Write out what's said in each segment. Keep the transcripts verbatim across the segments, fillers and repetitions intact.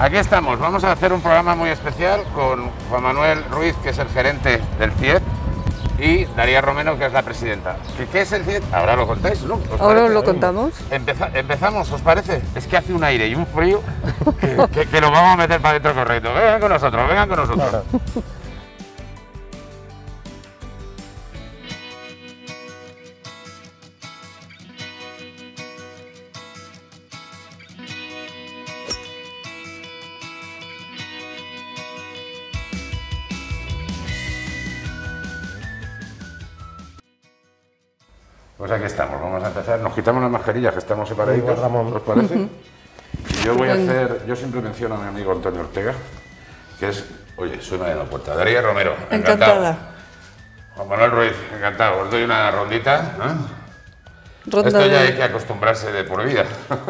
Aquí estamos, vamos a hacer un programa muy especial con Juan Manuel Ruiz, que es el gerente del CIET, y Daría Romero, que es la presidenta. ¿Qué, qué es el CIET? Ahora lo contáis, ¿no? Ahora os lo contamos. Empeza, ¿Empezamos, os parece? Es que hace un aire y un frío que, que, que lo vamos a meter para dentro correcto. Vengan con nosotros, vengan con nosotros. Claro. Pues aquí estamos, vamos a empezar. Nos quitamos las mascarillas, que estamos separaditos, ¿os parece? Uh-huh. Yo voy a hacer, yo siempre menciono a mi amigo Antonio Ortega, que es, oye, soy Mariano Puerta. Daría Romero, encantado. Encantada. Juan Manuel Ruiz, encantado. Os doy una rondita. ¿eh? Ronda Esto ya de... hay que acostumbrarse de por vida.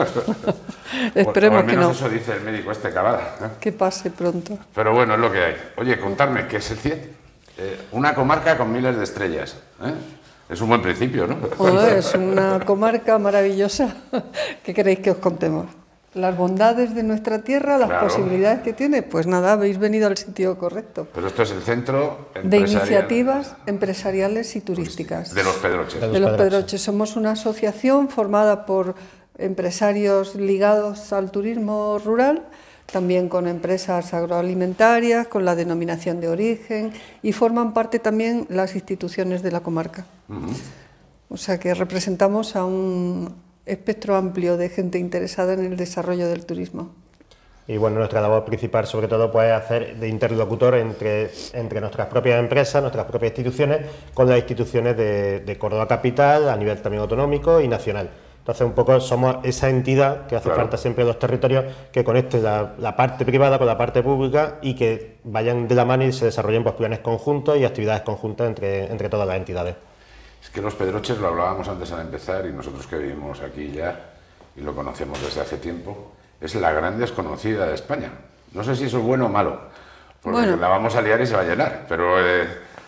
Esperemos o, o al menos que no. Eso dice el médico este Cavada. ¿eh? Que pase pronto. Pero bueno, es lo que hay. Oye, contarme, ¿qué es el CIET? Eh, una comarca con miles de estrellas. ¿eh? Es un buen principio, ¿no? Oh, es una comarca maravillosa. ¿Qué queréis que os contemos? Las bondades de nuestra tierra, las claro. posibilidades que tiene. Pues nada, habéis venido al sitio correcto. Pero esto es el centro de iniciativas empresariales y turísticas. De los Pedroches. De los, de los Pedroches. Somos una asociación formada por empresarios ligados al turismo rural, también con empresas agroalimentarias, con la denominación de origen, y forman parte también las instituciones de la comarca. Uh-huh. O sea que representamos a un espectro amplio de gente interesada en el desarrollo del turismo. Y bueno, nuestra labor principal sobre todo pues, es hacer de interlocutor entre, entre nuestras propias empresas, nuestras propias instituciones, con las instituciones de, de Córdoba Capital, a nivel también autonómico y nacional. Entonces, un poco somos esa entidad que hace claro. falta siempre en los territorios, que conecte la, la parte privada con la parte pública y que vayan de la mano y se desarrollen pues, planes conjuntos y actividades conjuntas entre, entre todas las entidades. Es que los Pedroches, lo hablábamos antes al empezar, y nosotros que vivimos aquí ya y lo conocemos desde hace tiempo, es la gran desconocida de España. No sé si eso es bueno o malo, porque bueno. la vamos a liar y se va a llenar, pero... Eh,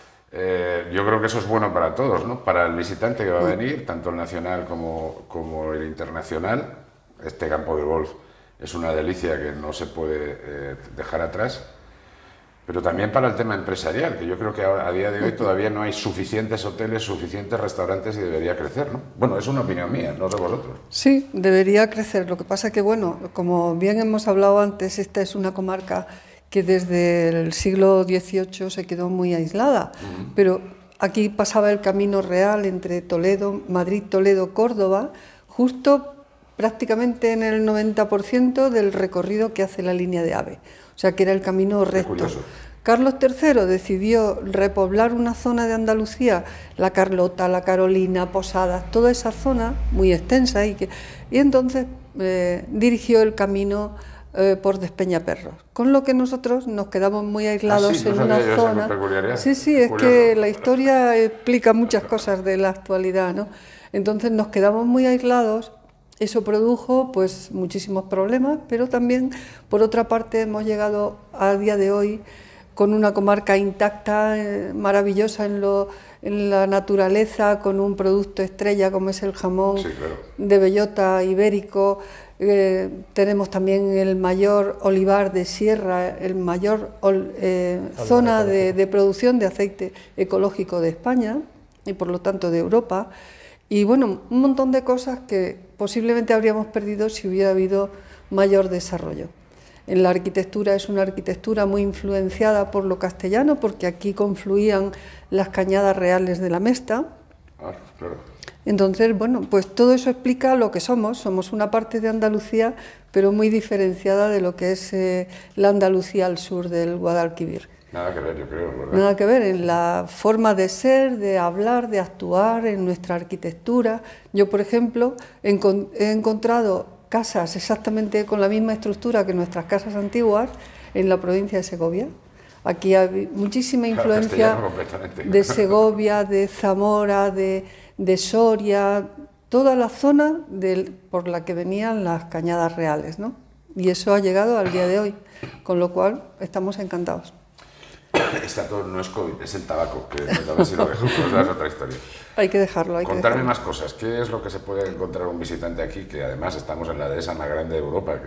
Eh, yo creo que eso es bueno para todos, ¿no? Para el visitante que va a venir, tanto el nacional como, como el internacional. Este campo de golf es una delicia que no se puede eh, dejar atrás, pero también para el tema empresarial, que yo creo que a, a día de hoy todavía no hay suficientes hoteles, suficientes restaurantes y debería crecer, ¿no? Bueno, es una opinión mía, no de vosotros. Sí, debería crecer. Lo que pasa que, bueno, como bien hemos hablado antes, esta es una comarca que desde el siglo dieciocho se quedó muy aislada, uh-huh. pero aquí pasaba el camino real entre Toledo, Madrid, Toledo, Córdoba, justo prácticamente en el noventa por ciento del recorrido que hace la línea de AVE, o sea que era el camino recto. Carlos tercero decidió repoblar una zona de Andalucía, la Carlota, la Carolina, Posadas, toda esa zona muy extensa, y, que, y entonces eh, dirigió el camino Eh, por Despeñaperros, con lo que nosotros nos quedamos muy aislados ah, sí, en no una zona. Sí, sí, es curioso. Que la historia explica muchas cosas de la actualidad, ¿no? Entonces nos quedamos muy aislados, eso produjo pues muchísimos problemas, pero también por otra parte hemos llegado a día de hoy con una comarca intacta, eh, maravillosa en lo en la naturaleza, con un producto estrella como es el jamón sí, claro. de bellota ibérico. Eh, tenemos también el mayor olivar de sierra, el mayor ol, eh, zona de, de producción de aceite ecológico de España y por lo tanto de Europa, y bueno, un montón de cosas que posiblemente habríamos perdido si hubiera habido mayor desarrollo. En la arquitectura es una arquitectura muy influenciada por lo castellano, porque aquí confluían las cañadas reales de la Mesta. Ah, claro. Entonces, bueno, pues todo eso explica lo que somos. Somos una parte de Andalucía, pero muy diferenciada de lo que es eh, la Andalucía al sur del Guadalquivir. Nada que ver, yo creo, ¿verdad? Nada que ver en la forma de ser, de hablar, de actuar, en nuestra arquitectura. Yo, por ejemplo, he, encont he encontrado casas exactamente con la misma estructura que nuestras casas antiguas en la provincia de Segovia. Aquí hay muchísima influencia de Segovia, de Zamora, de... de Soria, toda la zona del, por la que venían las cañadas reales, ¿no? Y eso ha llegado al día de hoy, con lo cual estamos encantados. Está todo, no es COVID, es el tabaco, que a ver si lo dejo, pero es otra historia. Hay que dejarlo, hay Contarme que dejarlo. más cosas. ¿Qué es lo que se puede encontrar un visitante aquí? Que además estamos en la dehesa más grande de Europa, que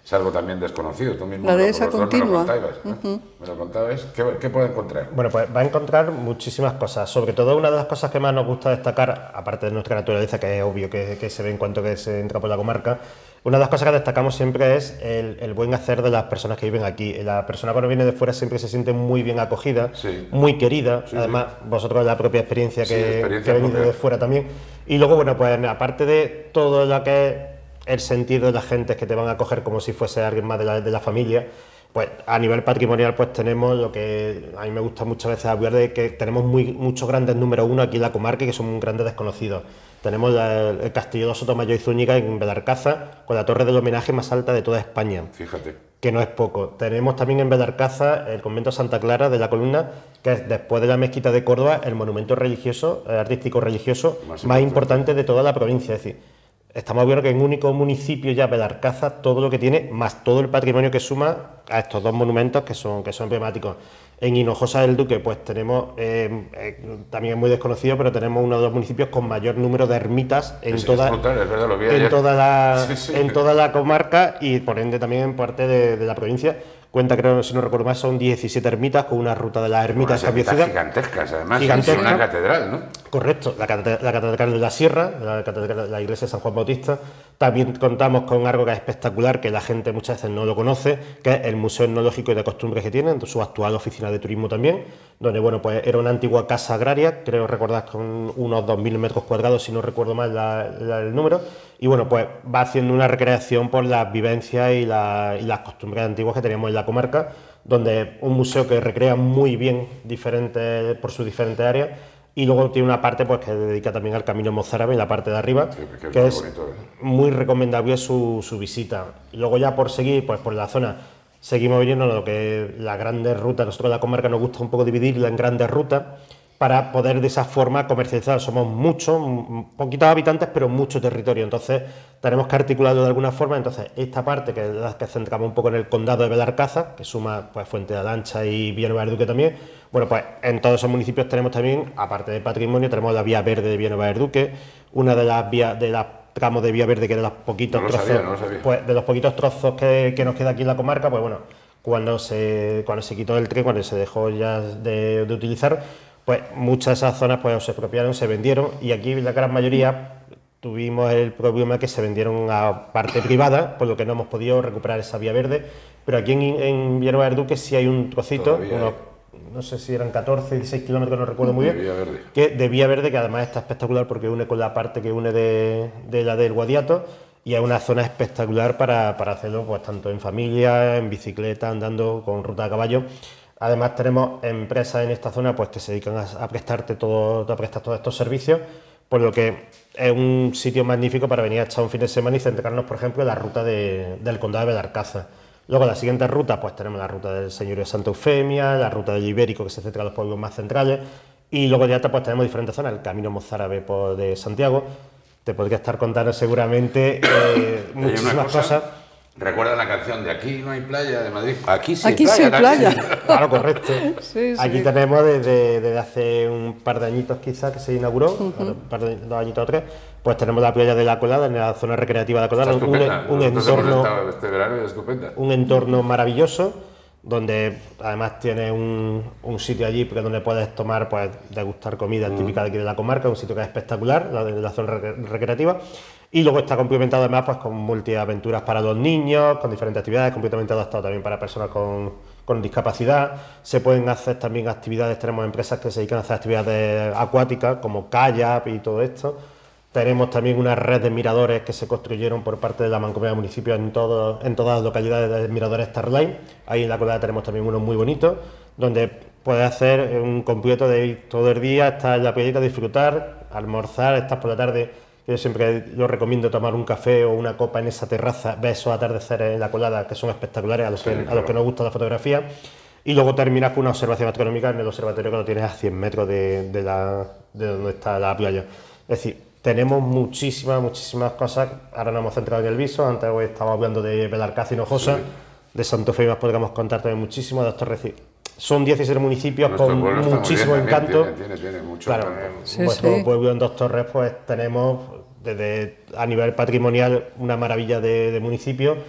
es algo también desconocido. Tú mismo la me lo- dehesa los dos continua. Me lo contabais, ¿eh? Uh-huh. Me lo contabais. ¿Qué, ¿Qué puede encontrar? Bueno, pues va a encontrar muchísimas cosas. Sobre todo, una de las cosas que más nos gusta destacar, aparte de nuestra naturaleza, que es obvio que, que se ve en cuanto que se entra por la comarca, una de las cosas que destacamos siempre es el, el buen hacer de las personas que viven aquí. La persona cuando viene de fuera siempre se siente muy bien acogida, Sí. muy querida. Sí, Además, vosotros la propia experiencia Sí, que, experiencia que venís propia. de fuera también. Y luego, bueno, pues aparte de todo lo que es el sentido de la gente que te van a acoger como si fuese alguien más de la, de la familia, pues a nivel patrimonial pues tenemos lo que a mí me gusta muchas veces hablar de que tenemos muy, muchos grandes números uno aquí en la comarca y que son grandes desconocidos. Tenemos la, el Castillo de Sotomayor y Zúñiga en Belarcaza con la torre del homenaje más alta de toda España, Fíjate. que no es poco. Tenemos también en Belarcaza el convento Santa Clara de la Columna, que es después de la mezquita de Córdoba el monumento religioso, eh, artístico religioso Más más, importante. importante de toda la provincia. Es decir, estamos viendo que en un único municipio ya Belarcaza todo lo que tiene, más todo el patrimonio que suma a estos dos monumentos que son, que son emblemáticos. En Hinojosa del Duque pues tenemos, eh, eh, también es muy desconocido, pero tenemos uno de los municipios con mayor número de ermitas en, Es- es toda, brutal, es verdad, lo vi en, ayer. toda la, Sí, sí. en toda la comarca y por ende también en parte de, de la provincia. Cuenta, creo, si no recuerdo más, son diecisiete ermitas con una ruta de las ermitas Unas ermitas establecida. gigantescas, además. Gigantesca. Es una catedral, ¿no? Correcto, la catedral, la catedral de la Sierra, la catedral de la iglesia de San Juan Bautista. También contamos con algo que es espectacular, que la gente muchas veces no lo conoce, que es el Museo Etnológico y de Costumbres que tienen, su actual oficina de turismo también, donde bueno, pues era una antigua casa agraria, creo recordar con unos dos mil metros cuadrados, si no recuerdo mal la- la- el número, y bueno, pues va haciendo una recreación por las vivencias y, la- y las costumbres antiguas que teníamos en la comarca, donde un museo que recrea muy bien diferentes, por sus diferentes áreas. Y luego tiene una parte pues, que dedica también al Camino Mozárabe, en la parte de arriba, Sí, que es que muy es bonito, ¿eh? muy recomendable su, su visita. Y luego ya por seguir pues, por la zona, seguimos viniendo a lo que las grandes rutas, nosotros en la comarca nos gusta un poco dividirla en grandes rutas, para poder de esa forma comercializar. Somos muchos, m- poquitos habitantes, pero mucho territorio, entonces tenemos que articularlo de alguna forma. Entonces esta parte, que es la que centramos un poco en el condado de Belarcaza, que suma pues Fuente de Alancha y Villanueva del Duque también, bueno, pues en todos esos municipios tenemos también, aparte de patrimonio, tenemos la vía verde de Villanueva del Duque, una de las vías de las tramos de vía verde que de los poquitos No lo trozos, sabía, no lo sabía. pues de los poquitos trozos que, que nos queda aquí en la comarca, pues bueno, cuando se, cuando se quitó el tren, cuando se dejó ya de, de utilizar, pues muchas de esas zonas pues se expropiaron, se vendieron, y aquí la gran mayoría tuvimos el problema que se vendieron a parte privada, por lo que no hemos podido recuperar esa vía verde, pero aquí en, en Villanueva del Duque sí hay un trocito, Todavía unos, hay. no sé si eran catorce, dieciséis kilómetros, no recuerdo muy De bien, vía verde. que de vía verde, que además está espectacular porque une con la parte que une de, de la del Guadiato, y es una zona espectacular para, para hacerlo pues tanto en familia, en bicicleta, andando con ruta de caballo. Además tenemos empresas en esta zona pues que se dedican a, a prestarte todo, a prestar todos estos servicios, por lo que es un sitio magnífico para venir a echar un fin de semana y centrarnos, por ejemplo, en la ruta de- del condado de Belarcaza. Luego la siguiente ruta, pues tenemos la ruta del Señorío de Santa Eufemia, la ruta del Ibérico, que se centra en los pueblos más centrales, y luego ya pues tenemos diferentes zonas, el Camino Mozárabe por de Santiago. Te podría estar contando seguramente eh, Hay una muchísimas cosa, cosas. ¿recuerda la canción de Aquí no hay playa de Madrid? Aquí sí Aquí hay sí hay playa. playa. Claro, correcto. Sí, sí. Aquí tenemos desde, desde hace un par de añitos quizás que se inauguró, un par de dos añitos o tres, pues tenemos la playa de la Colada, en la zona recreativa de la Colada, Está un, estupenda. un Nosotros hemos entorno, estado este verano y es estupenda. un entorno maravilloso, donde además tiene un, un sitio allí porque donde puedes tomar, pues degustar comida típica de aquí de la comarca, un sitio que es espectacular, la de la zona recre- recreativa. Y luego está complementado además pues, con multiaventuras para los niños, con diferentes actividades, completamente adaptado también para personas con, con discapacidad. Se pueden hacer también actividades, tenemos empresas que se dedican a hacer actividades acuáticas como kayak y todo esto. Tenemos también una red de miradores que se construyeron por parte de la Mancomunidad de Municipios en, todo, en todas las localidades de miradores Starline. Ahí en la Colada tenemos también unos muy bonitos, donde puedes hacer un completo de ir todo el día, estar en la playita, disfrutar, almorzar, estás por la tarde. Yo siempre lo recomiendo tomar un café o una copa en esa terraza, ver esos atardeceres en la Colada que son espectaculares a los, Sí, que, claro. a los que nos gusta la fotografía. Y luego terminas con una observación astronómica en el observatorio que lo tienes a cien metros de, de, la, de donde está la playa. Es decir, tenemos muchísimas, muchísimas cosas. Ahora nos hemos centrado en el Viso, antes hoy estaba hablando de Belarcaza y Hinojosa, Sí. de Santa Eufemia podríamos contar también muchísimo, de estos reci- Son dieciséis municipios Nuestro con pueblo está muy muchísimo bien también, encanto. Tiene, tiene, tiene mucho Claro, encanto. Sí, vuestro sí. pueblo en Dos Torres pues tenemos desde a nivel patrimonial una maravilla de, de municipio,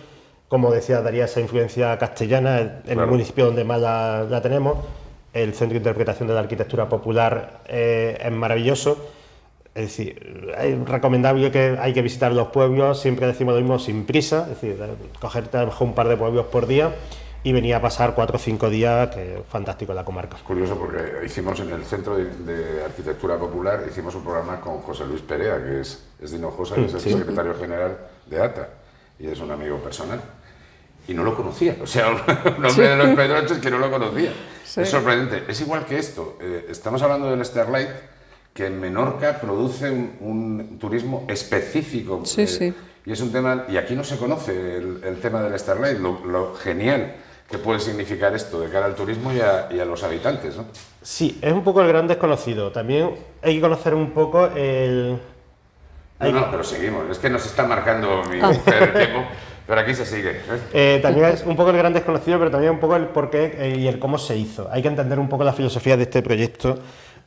como decía, daría esa influencia castellana en claro. el municipio donde más la, la tenemos. El Centro de Interpretación de la Arquitectura Popular eh, es maravilloso. Es decir, es recomendable que hay que visitar los pueblos, siempre decimos lo mismo, sin prisa, es decir, cogerte a lo mejor un par de pueblos por día y venir a pasar cuatro o cinco días, que es fantástico en la comarca. Es curioso porque hicimos en el Centro de, de Arquitectura Popular, hicimos un programa con José Luis Perea, que es, es de Hinojosa, que es el sí. secretario general de A T A, y es un amigo personal. Y no lo conocía, o sea, un hombre sí. de los Pedroches que no lo conocía. Sí. Es sorprendente. Es igual que esto, eh, estamos hablando del Starlight, que en Menorca produce un, un turismo específico. Sí, eh, sí. Y es un tema, y aquí no se conoce el, el tema del Starlight, lo, lo genial que puede significar esto de cara al turismo y a, y a los habitantes, ¿no? Sí, es un poco el gran desconocido. También hay que conocer un poco el... No, no, pero seguimos. Es que nos está marcando mi mujer el tiempo, pero aquí se sigue. ¿eh? Eh, también es un poco el gran desconocido, pero también un poco el porqué eh, y el cómo se hizo. Hay que entender un poco la filosofía de este proyecto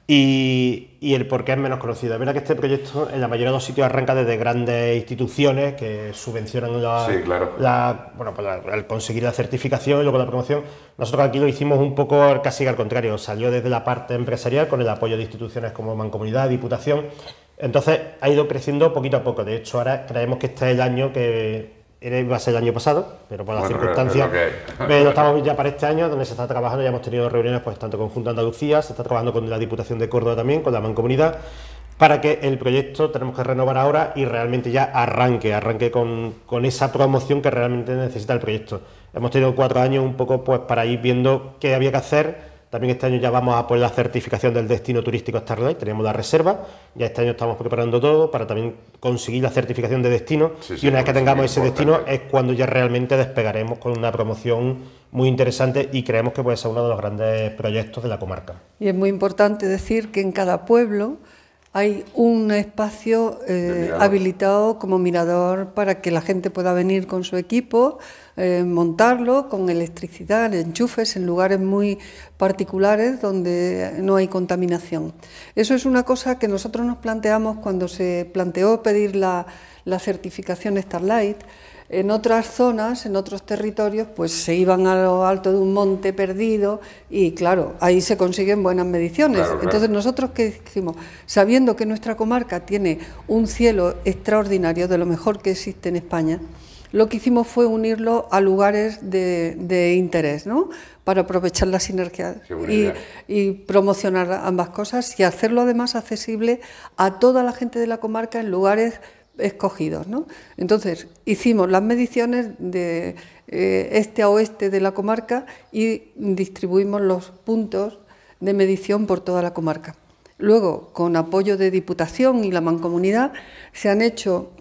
y, y el por qué es menos conocido. Es verdad que este proyecto en la mayoría de los sitios arranca desde grandes instituciones que subvencionan la, sí, claro. la, bueno, pues la, el conseguir la certificación y luego la promoción. Nosotros aquí lo hicimos un poco casi al contrario. Salió desde la parte empresarial con el apoyo de instituciones como Mancomunidad, Diputación. Entonces ha ido creciendo poquito a poco. De hecho, ahora creemos que este es el año que iba a ser el año pasado, pero por las bueno, circunstancias, okay. pero estamos ya para este año, donde se está trabajando, ya hemos tenido reuniones pues tanto con Junta de Andalucía, se está trabajando con la Diputación de Córdoba también, con la Mancomunidad, para que el proyecto tenemos que renovar ahora y realmente ya arranque, arranque con, con esa promoción que realmente necesita el proyecto. Hemos tenido cuatro años un poco pues para ir viendo qué había que hacer. También este año ya vamos a por la certificación del destino turístico Starlight, tenemos la reserva, ya este año estamos preparando todo para también conseguir la certificación de destino sí, sí, y una vez que tengamos ese destino es cuando ya realmente despegaremos con una promoción muy interesante y creemos que puede ser uno de los grandes proyectos de la comarca. Y es muy importante decir que en cada pueblo hay un espacio eh, habilitado como mirador para que la gente pueda venir con su equipo, eh, montarlo con electricidad, enchufes en lugares muy particulares donde no hay contaminación. Eso es una cosa que nosotros nos planteamos cuando se planteó pedir la, la certificación Starlight. En otras zonas, en otros territorios, pues se iban a lo alto de un monte perdido y claro, ahí se consiguen buenas mediciones. Claro, claro. Entonces nosotros, ¿qué dijimos? Sabiendo que nuestra comarca tiene un cielo extraordinario, de lo mejor que existe en España, lo que hicimos fue unirlo a lugares de, de interés, ¿no? Para aprovechar la sinergia y, y promocionar ambas cosas y hacerlo además accesible a toda la gente de la comarca en lugares escogidos, ¿no? Entonces hicimos las mediciones de eh, este a oeste de la comarca y distribuimos los puntos de medición por toda la comarca. Luego, con apoyo de Diputación y la Mancomunidad, se han hecho,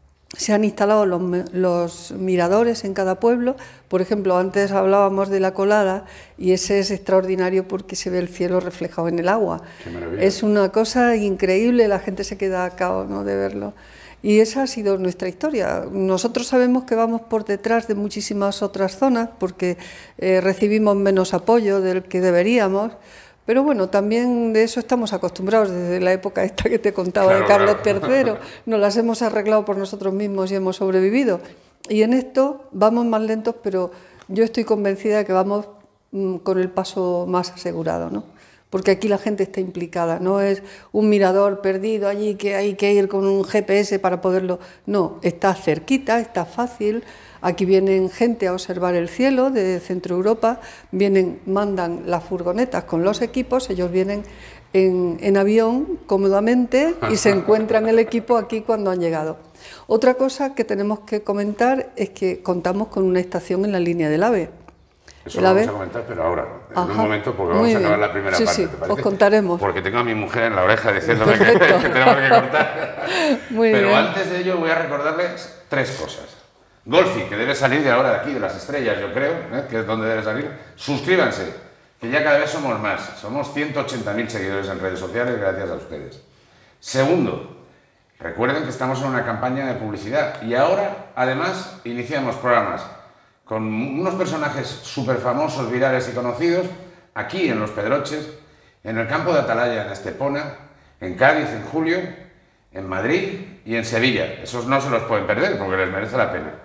se han instalado los, los miradores en cada pueblo. Por ejemplo, antes hablábamos de la Colada y ese es extraordinario porque se ve el cielo reflejado en el agua. Qué maravilla. Es una cosa increíble, la gente se queda a cabo, ¿no?, de verlo. Y esa ha sido nuestra historia. Nosotros sabemos que vamos por detrás de muchísimas otras zonas porque eh, recibimos menos apoyo del que deberíamos, pero bueno, también de eso estamos acostumbrados desde la época esta que te contaba claro, de Carlos claro. tercero, nos las hemos arreglado por nosotros mismos y hemos sobrevivido. Y en esto vamos más lentos, pero yo estoy convencida de que vamos mm, con el paso más asegurado, ¿no? Porque aquí la gente está implicada, no es un mirador perdido allí que hay que ir con un G P S para poderlo... No, está cerquita, está fácil, aquí vienen gente a observar el cielo de Centro Europa, vienen, mandan las furgonetas con los equipos, ellos vienen en, en avión cómodamente y se encuentran el equipo aquí cuando han llegado. Otra cosa que tenemos que comentar es que contamos con una estación en la línea del AVE. Eso lo vamos a comentar, pero ahora, en Ajá, un momento, porque vamos a acabar bien. la primera sí, parte, sí, ¿te parece? Os contaremos. Porque tengo a mi mujer en la oreja diciéndome que, que tenemos que cortar. Muy pero bien. antes de ello voy a recordarles tres cosas. Golfi, que debe salir de ahora de aquí, de las estrellas, yo creo, ¿eh? que es donde debe salir. Suscríbanse, que ya cada vez somos más. Somos ciento ochenta mil seguidores en redes sociales gracias a ustedes. Segundo, recuerden que estamos en una campaña de publicidad y ahora, además, iniciamos programas con unos personajes súper famosos, virales y conocidos, aquí en Los Pedroches, en el campo de Atalaya, en Estepona, en Cádiz, en julio, en Madrid y en Sevilla. Esos no se los pueden perder porque les merece la pena.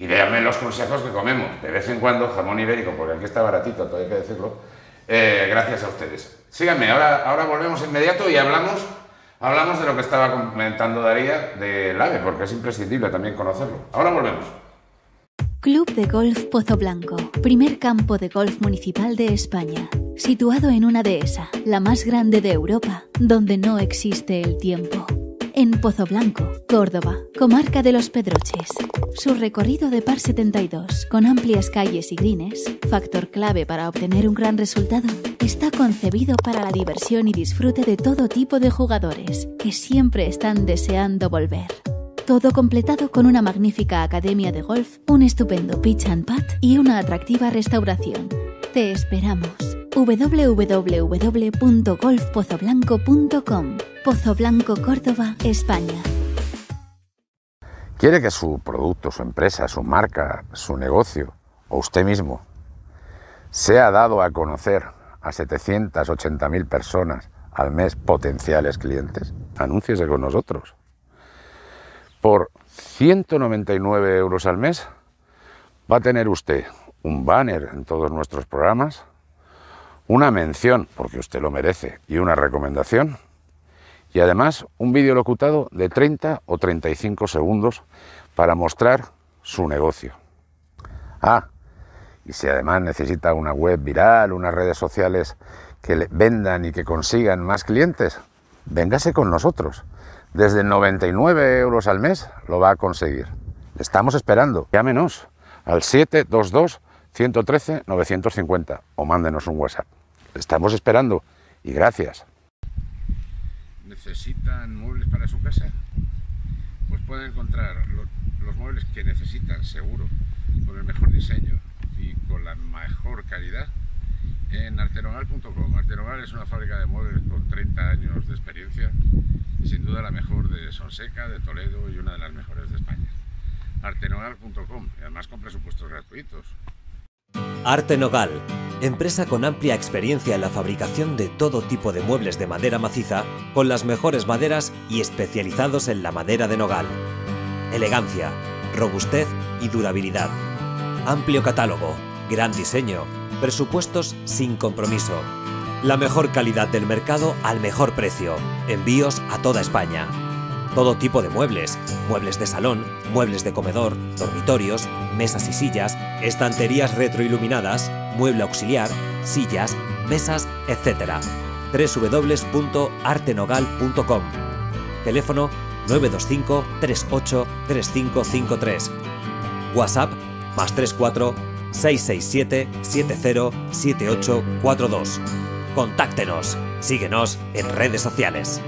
y véanme los consejos que comemos, de vez en cuando, jamón ibérico, porque aquí está baratito, todavía hay que decirlo, eh, gracias a ustedes. Síganme, ahora, ahora volvemos inmediato y hablamos, hablamos de lo que estaba comentando Daría del AVE, porque es imprescindible también conocerlo. Ahora volvemos. Club de Golf Pozo Blanco, primer campo de golf municipal de España, situado en una dehesa, la más grande de Europa, donde no existe el tiempo. En Pozo Blanco, Córdoba, comarca de Los Pedroches. Su recorrido de par setenta y dos, con amplias calles y greens, factor clave para obtener un gran resultado, está concebido para la diversión y disfrute de todo tipo de jugadores, que siempre están deseando volver. Todo completado con una magnífica academia de golf, un estupendo pitch and putt y una atractiva restauración. Te esperamos. w w w punto golf pozo blanco punto com. Pozo Blanco, Córdoba, España. ¿Quiere que su producto, su empresa, su marca, su negocio o usted mismo sea dado a conocer a setecientas ochenta mil personas al mes potenciales clientes? Anúnciese con nosotros. Por ciento noventa y nueve euros al mes va a tener usted un banner en todos nuestros programas, una mención, porque usted lo merece, y una recomendación, y además un vídeo locutado de treinta o treinta y cinco segundos para mostrar su negocio. Ah, y si además necesita una web viral, unas redes sociales que le vendan y que consigan más clientes, véngase con nosotros. Desde noventa y nueve euros al mes lo va a conseguir. Le estamos esperando. Llámenos al siete dos dos, uno uno tres, nueve cinco cero o mándenos un WhatsApp. Le estamos esperando y gracias. ¿Necesitan muebles para su casa? Pues pueden encontrar los, los muebles que necesitan, seguro, con el mejor diseño y con la mejor calidad en artenogal punto com. Artenogal es una fábrica de muebles con treinta años de experiencia y sin duda la mejor de Sonseca, de Toledo y una de las mejores de España. artenogal punto com, y además con presupuestos gratuitos. Artenogal, empresa con amplia experiencia en la fabricación de todo tipo de muebles de madera maciza, con las mejores maderas y especializados en la madera de nogal. Elegancia, robustez y durabilidad. Amplio catálogo, gran diseño, presupuestos sin compromiso. La mejor calidad del mercado al mejor precio. Envíos a toda España. Todo tipo de muebles, muebles de salón, muebles de comedor, dormitorios, mesas y sillas, estanterías retroiluminadas, mueble auxiliar, sillas, mesas, etcétera. w w w punto artenogal punto com. Teléfono nueve dos cinco, tres ocho, tres cinco cinco tres. WhatsApp más tres cuatro, seis seis siete, siete cero, siete ocho cuatro dos. Contáctenos. Síguenos en redes sociales.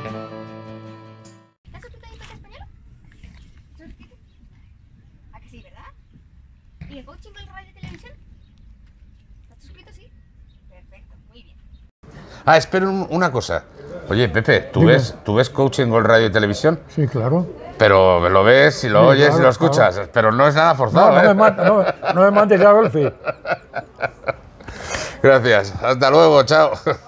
¿Y el coaching con radio y televisión? ¿Estás suscrito, sí? Perfecto, muy bien. Ah, espera un, una cosa. Oye, Pepe, ¿tú Dime. ves, ¿tú ves Coaching Gold Radio y Televisión? Sí, claro. Pero lo ves y lo Sí, oyes claro, y lo escuchas, claro. pero no es nada forzado, No, no, ¿eh? me manda, no, no me mandes ya golfi. Gracias. Hasta luego, chao.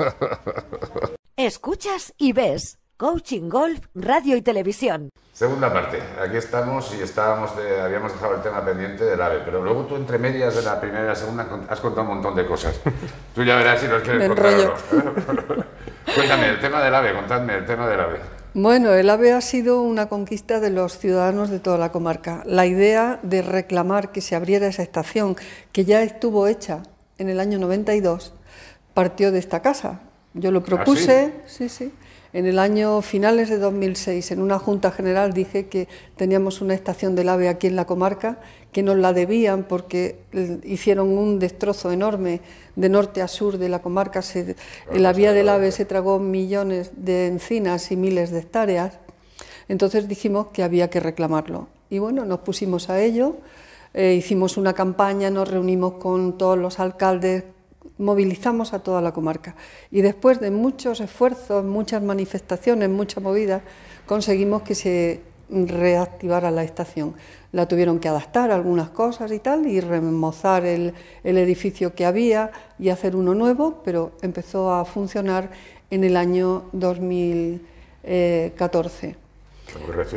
Escuchas y ves Coaching Golf, Radio y Televisión. Segunda parte. Aquí estamos y estábamos de, habíamos dejado el tema pendiente del AVE, pero luego tú entre medias de la primera y la segunda has contado un montón de cosas. Tú ya verás si nos quieres Me contar o enrollo. no. Cuéntame, el tema del AVE, contadme el tema del AVE. Bueno, el AVE ha sido una conquista de los ciudadanos de toda la comarca. La idea de reclamar que se abriera esa estación, que ya estuvo hecha en el año noventa y dos, partió de esta casa. Yo lo propuse, sí, sí. En el año finales de dos mil seis, en una junta general, dije que teníamos una estación del AVE aquí en la comarca, que nos la debían porque hicieron un destrozo enorme de norte a sur de la comarca. Se, en la vía del AVE se tragó millones de encinas y miles de hectáreas. Entonces dijimos que había que reclamarlo. Y bueno, nos pusimos a ello, eh, hicimos una campaña, nos reunimos con todos los alcaldes, movilizamos a toda la comarca y después de muchos esfuerzos, muchas manifestaciones, mucha movida, conseguimos que se reactivara la estación. La tuvieron que adaptar a algunas cosas y tal y remozar el, el edificio que había y hacer uno nuevo, pero empezó a funcionar en el año dos mil catorce. Muy reciente.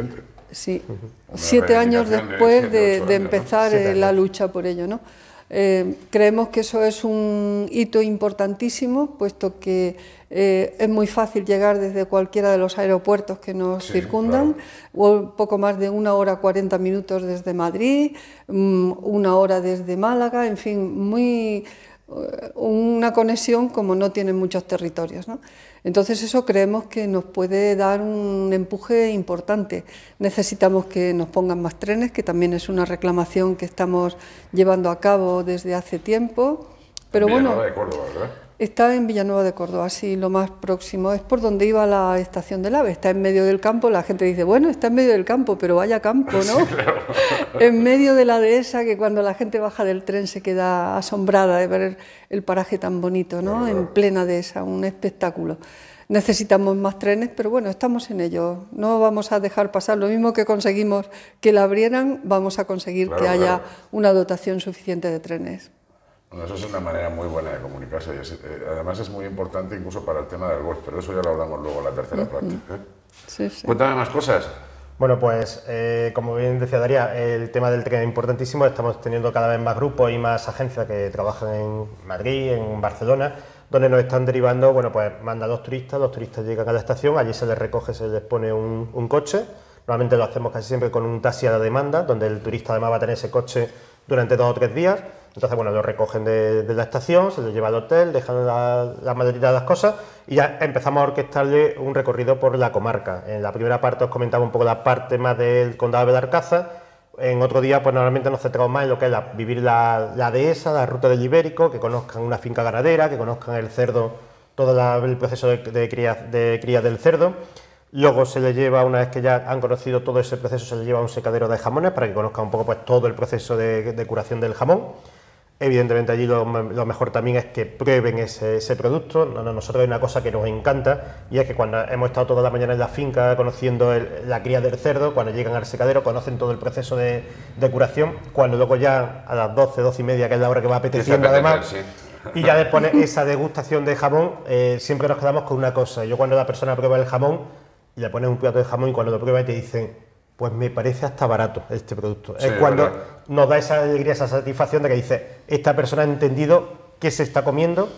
Sí, siete años después de, de años, empezar ¿no? Siete eh, la años. lucha por ello, ¿no? Eh, creemos que eso es un hito importantísimo, puesto que eh, es muy fácil llegar desde cualquiera de los aeropuertos que nos Sí, circundan, claro. o poco más de una hora cuarenta minutos desde Madrid, mm, una hora desde Málaga, en fin, muy eh, una conexión como no tienen muchos territorios, ¿no? Entonces eso creemos que nos puede dar un empuje importante. Necesitamos que nos pongan más trenes, que también es una reclamación que estamos llevando a cabo desde hace tiempo. Pero Villanueva bueno, de Córdoba, ¿verdad? está en Villanueva de Córdoba, sí, lo más próximo. Es por donde iba la estación del AVE, está en medio del campo. La gente dice, bueno, está en medio del campo, pero vaya campo, ¿no? Sí, claro. En medio de la dehesa, que cuando la gente baja del tren se queda asombrada de ver el paraje tan bonito, ¿no? Claro. En plena dehesa, un espectáculo. Necesitamos más trenes, pero bueno, estamos en ello. No vamos a dejar pasar. Lo mismo que conseguimos que la abrieran, vamos a conseguir claro, que haya claro. una dotación suficiente de trenes. Bueno, eso es una manera muy buena de comunicarse y es, eh, además es muy importante incluso para el tema del golf, pero eso ya lo hablamos luego en la tercera uh-huh. parte. ¿eh? Sí, sí. Cuéntame más cosas. Bueno, pues eh, como bien decía Daría, el tema del tren es importantísimo. Estamos teniendo cada vez más grupos y más agencias que trabajan en Madrid, en Barcelona, donde nos están derivando, bueno, pues mandan los turistas, los turistas llegan a la estación, allí se les recoge, se les pone un, un coche. Normalmente lo hacemos casi siempre con un taxi a la demanda, donde el turista además va a tener ese coche durante dos o tres días. Entonces, bueno, lo recogen de, de la estación, se lo lleva al hotel, dejan la, la mayoría de las cosas y ya empezamos a orquestarle un recorrido por la comarca. En la primera parte os comentaba un poco la parte más del condado de Belalcázar. En otro día, pues normalmente nos centramos más en lo que es la, vivir la, la dehesa, la ruta del Ibérico, que conozcan una finca ganadera, que conozcan el cerdo, todo la, el proceso de, de, cría, de cría del cerdo. Luego se les lleva, una vez que ya han conocido todo ese proceso, se les lleva a un secadero de jamones para que conozcan un poco pues, todo el proceso de, de curación del jamón. Evidentemente allí lo, lo mejor también es que prueben ese, ese producto. No, no, nosotros hay una cosa que nos encanta y es que cuando hemos estado toda la mañana en la finca conociendo el, la cría del cerdo, cuando llegan al secadero conocen todo el proceso de, de curación, cuando luego ya a las doce, doce y media, que es la hora que va apeteciendo además, sí. Y ya después esa degustación de jamón, eh, siempre nos quedamos con una cosa. Yo cuando la persona prueba el jamón y le pones un plato de jamón y cuando lo prueba te dicen, pues me parece hasta barato este producto. Sí, es cuando verdad. Nos da esa alegría, esa satisfacción de que dice, esta persona ha entendido qué se está comiendo,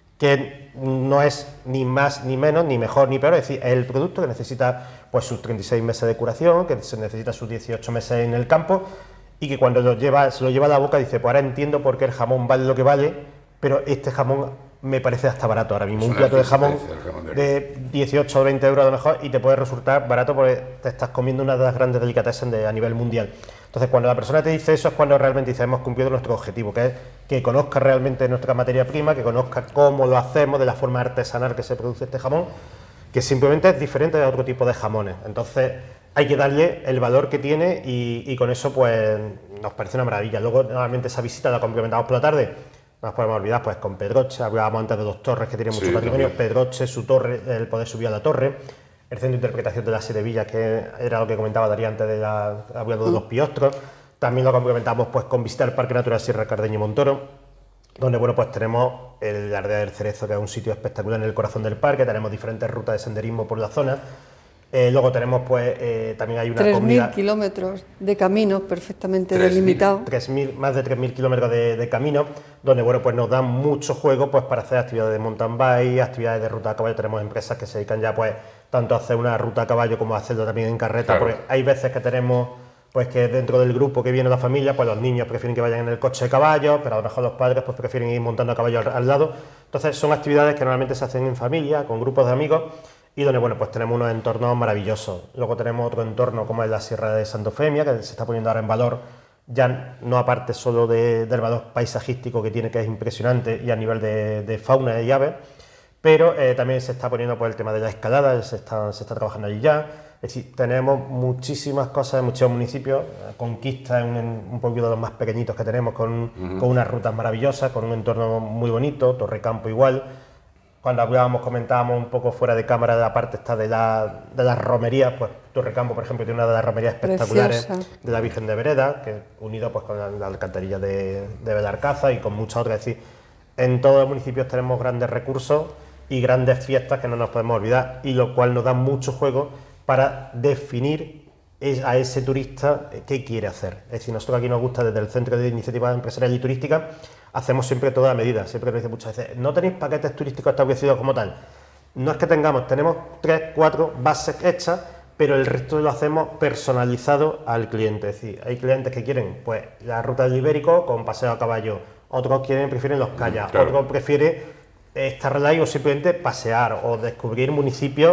que no es ni más ni menos, ni mejor ni peor, es decir, es el producto que necesita pues sus treinta y seis meses de curación, que se necesita sus dieciocho meses en el campo, y que cuando lo lleva, se lo lleva a la boca dice, pues ahora entiendo por qué el jamón vale lo que vale, pero este jamón me parece hasta barato ahora mismo. Es un plato de jamón, jamón de, de dieciocho o veinte euros a lo mejor y te puede resultar barato porque te estás comiendo una de las grandes delicatessen de, a nivel mundial. Entonces cuando la persona te dice eso es cuando realmente dice hemos cumplido nuestro objetivo, que es que conozca realmente nuestra materia prima, que conozca cómo lo hacemos, de la forma artesanal que se produce este jamón, que simplemente es diferente de otro tipo de jamones. Entonces hay que darle el valor que tiene y, y con eso pues nos parece una maravilla. Luego normalmente esa visita la complementamos por la tarde. No nos podemos olvidar pues con Pedroche, hablábamos antes de dos torres que tienen mucho sí, patrimonio, también. Pedroche, su torre, el poder subir a la torre, el centro de interpretación de la Siete Villas, que era lo que comentaba Daría antes de la, hablando de los piostros, también lo complementamos pues con visitar el Parque Natural Sierra Cardeña y Montoro, donde bueno pues tenemos el Aldea del Cerezo, que es un sitio espectacular en el corazón del parque, tenemos diferentes rutas de senderismo por la zona. Eh, luego tenemos, pues, eh, también hay una tres mil kilómetros de caminos perfectamente delimitados. Más de tres mil kilómetros de, de caminos, donde, bueno, pues nos dan mucho juego, pues, para hacer actividades de mountain bike, actividades de ruta a caballo. Tenemos empresas que se dedican ya, pues, tanto a hacer una ruta a caballo como a hacerlo también en carreta, claro. Porque hay veces que tenemos, pues, que dentro del grupo que viene la familia, pues, los niños prefieren que vayan en el coche de caballo, pero a lo mejor los padres, pues, prefieren ir montando a caballo al, al lado. Entonces, son actividades que normalmente se hacen en familia, con grupos de amigos, y donde bueno pues tenemos unos entornos maravillosos. Luego tenemos otro entorno como es la Sierra de Santa Eufemia, que se está poniendo ahora en valor, ya no aparte solo de, del valor paisajístico que tiene, que es impresionante, y a nivel de, de fauna y aves, pero eh, también se está poniendo por el tema de la escalada, se está, se está trabajando allí ya. Es decir, tenemos muchísimas cosas en muchos municipios. Conquista es un, un poquito de los más pequeñitos que tenemos, con, uh-huh. con unas rutas maravillosas, con un entorno muy bonito, Torrecampo igual. Cuando hablábamos, comentábamos un poco fuera de cámara de la parte esta de, la, de las romerías, pues Torrecampo, por ejemplo, tiene una de las romerías espectaculares Preciosa. De la Virgen de Vereda, que unido pues con la, la alcantarilla de, de Belalcázar y con muchas otras. Es decir, en todos los municipios tenemos grandes recursos y grandes fiestas que no nos podemos olvidar, y lo cual nos da mucho juego para definir es a ese turista qué quiere hacer. Es decir, nosotros aquí nos gusta desde el Centro de Iniciativas Empresariales y Turísticas, hacemos siempre toda medida, siempre nos dicen muchas veces, no tenéis paquetes turísticos establecidos como tal. No es que tengamos, tenemos tres, cuatro bases hechas, pero el resto lo hacemos personalizado al cliente. Es decir, hay clientes que quieren pues la ruta del Ibérico con paseo a caballo, otros quieren, prefieren los kayaks, claro. Otros prefieren estar live o simplemente pasear o descubrir municipios,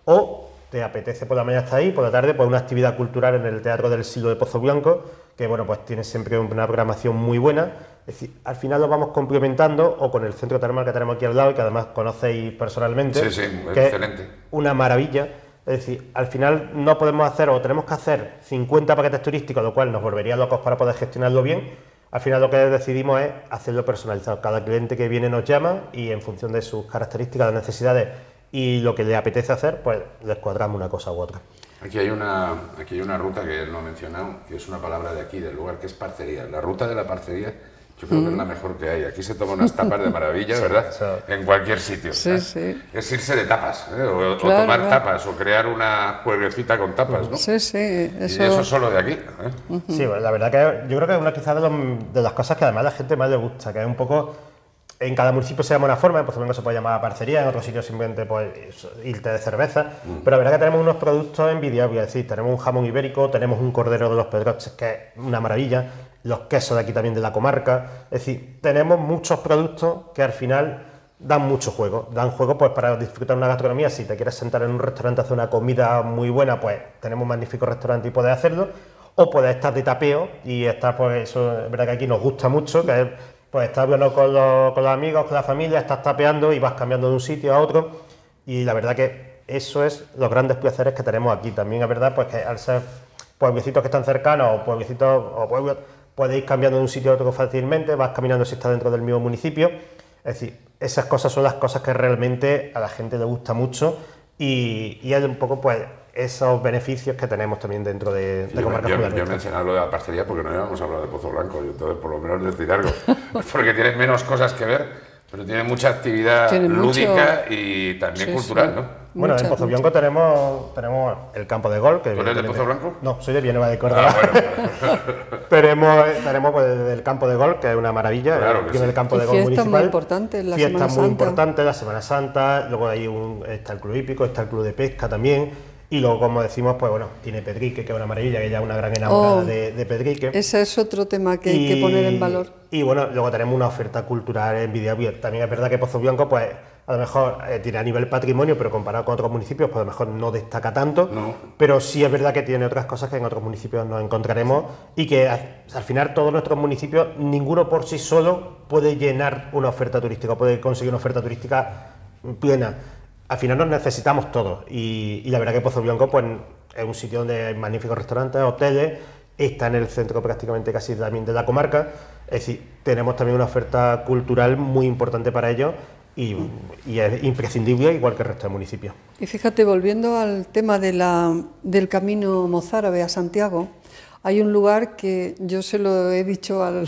o te apetece por la mañana estar ahí, por la tarde pues una actividad cultural en el Teatro del Siglo de Pozo Blanco, que bueno, pues tiene siempre una programación muy buena. Es decir, al final lo vamos complementando o con el centro termal que tenemos aquí al lado y que además conocéis personalmente. Sí, sí, que excelente. Es una maravilla. Es decir, al final no podemos hacer o tenemos que hacer cincuenta paquetes turísticos, lo cual nos volvería locos para poder gestionarlo bien. Al final lo que decidimos es hacerlo personalizado. Cada cliente que viene nos llama y en función de sus características, de necesidades y lo que le apetece hacer, pues les cuadramos una cosa u otra. Aquí hay una, aquí hay una ruta que él no ha mencionado, que es una palabra de aquí, del lugar, que es parcería. La ruta de la parcería, yo creo mm. que es la mejor que hay. Aquí se toman unas tapas de maravilla, sí, ¿verdad? Eso. En cualquier sitio. Sí, ¿eh? Sí. Es irse de tapas, ¿eh? o, claro, o tomar claro. tapas, o crear una jueguecita con tapas, ¿no? Sí, sí. Eso... Y eso solo de aquí. ¿eh? Uh-huh. Sí, bueno, la verdad que yo creo que es una quizás de, los, de las cosas que además a la gente más le gusta, que es un poco... En cada municipio se llama una forma, en Pozo Blanco se puede llamar parcería, en otros sitios simplemente pues irte de cerveza, mm. pero la verdad que tenemos unos productos envidiables, es decir, tenemos un jamón ibérico, tenemos un cordero de los Pedroches que es una maravilla, los quesos de aquí también de la comarca, es decir, tenemos muchos productos que al final dan mucho juego, dan juego pues para disfrutar una gastronomía. Si te quieres sentar en un restaurante a hacer una comida muy buena, pues tenemos un magnífico restaurante y puedes hacerlo, o puedes estar de tapeo y estar, pues eso es verdad que aquí nos gusta mucho, que es pues estás bueno con los, con los amigos, con la familia, estás tapeando y vas cambiando de un sitio a otro, y la verdad que eso es los grandes placeres que tenemos aquí. También es verdad pues que al ser pueblecitos que están cercanos o pueblecitos o pueblos, puedes ir cambiando de un sitio a otro fácilmente, vas caminando si estás dentro del mismo municipio. Es decir, esas cosas son las cosas que realmente a la gente le gusta mucho y, y es un poco pues esos beneficios que tenemos también dentro de, de yo, comarcas yo, yo he mencionado lo de la parcería porque no íbamos a hablar de Pozo Blanco, y entonces por lo menos decir algo, porque tiene menos cosas que ver, pero tiene mucha actividad tiene lúdica mucho... y también sí, cultural, sí. ¿no? Bueno, mucha, en Pozo Blanco tenemos, tenemos el campo de golf. Que ¿Tú eres de Pozo Blanco? No, soy de Villanueva de Córdoba. Ah, bueno. tenemos tenemos pues, el campo de golf, que es una maravilla. Claro que tiene sí. el campo y de golf fiestas municipal. muy importantes, la fiestas Semana muy Santa. importantes, la Semana Santa. Luego hay un, está el club hípico, está el club de pesca también. Y luego, como decimos, pues bueno, tiene Pedrique, que es una maravilla, que ya es una gran enamorada oh, de, de Pedrique. Ese es otro tema que y, hay que poner en valor. Y bueno, luego tenemos una oferta cultural envidiable. También es verdad que Pozo Blanco, pues a lo mejor eh, tiene a nivel patrimonio, pero comparado con otros municipios, pues a lo mejor no destaca tanto. No. Pero sí es verdad que tiene otras cosas que en otros municipios nos encontraremos y que al, al final todos nuestros municipios, ninguno por sí solo puede llenar una oferta turística, puede conseguir una oferta turística plena. Al final nos necesitamos todos y, y la verdad que Pozo Blanco pues, es un sitio donde hay magníficos restaurantes, hoteles, está en el centro prácticamente casi también de la comarca, es decir, tenemos también una oferta cultural muy importante para ellos y, y es imprescindible igual que el resto del municipio. Y fíjate, volviendo al tema de la, del camino mozárabe a Santiago, hay un lugar que yo se lo he dicho al,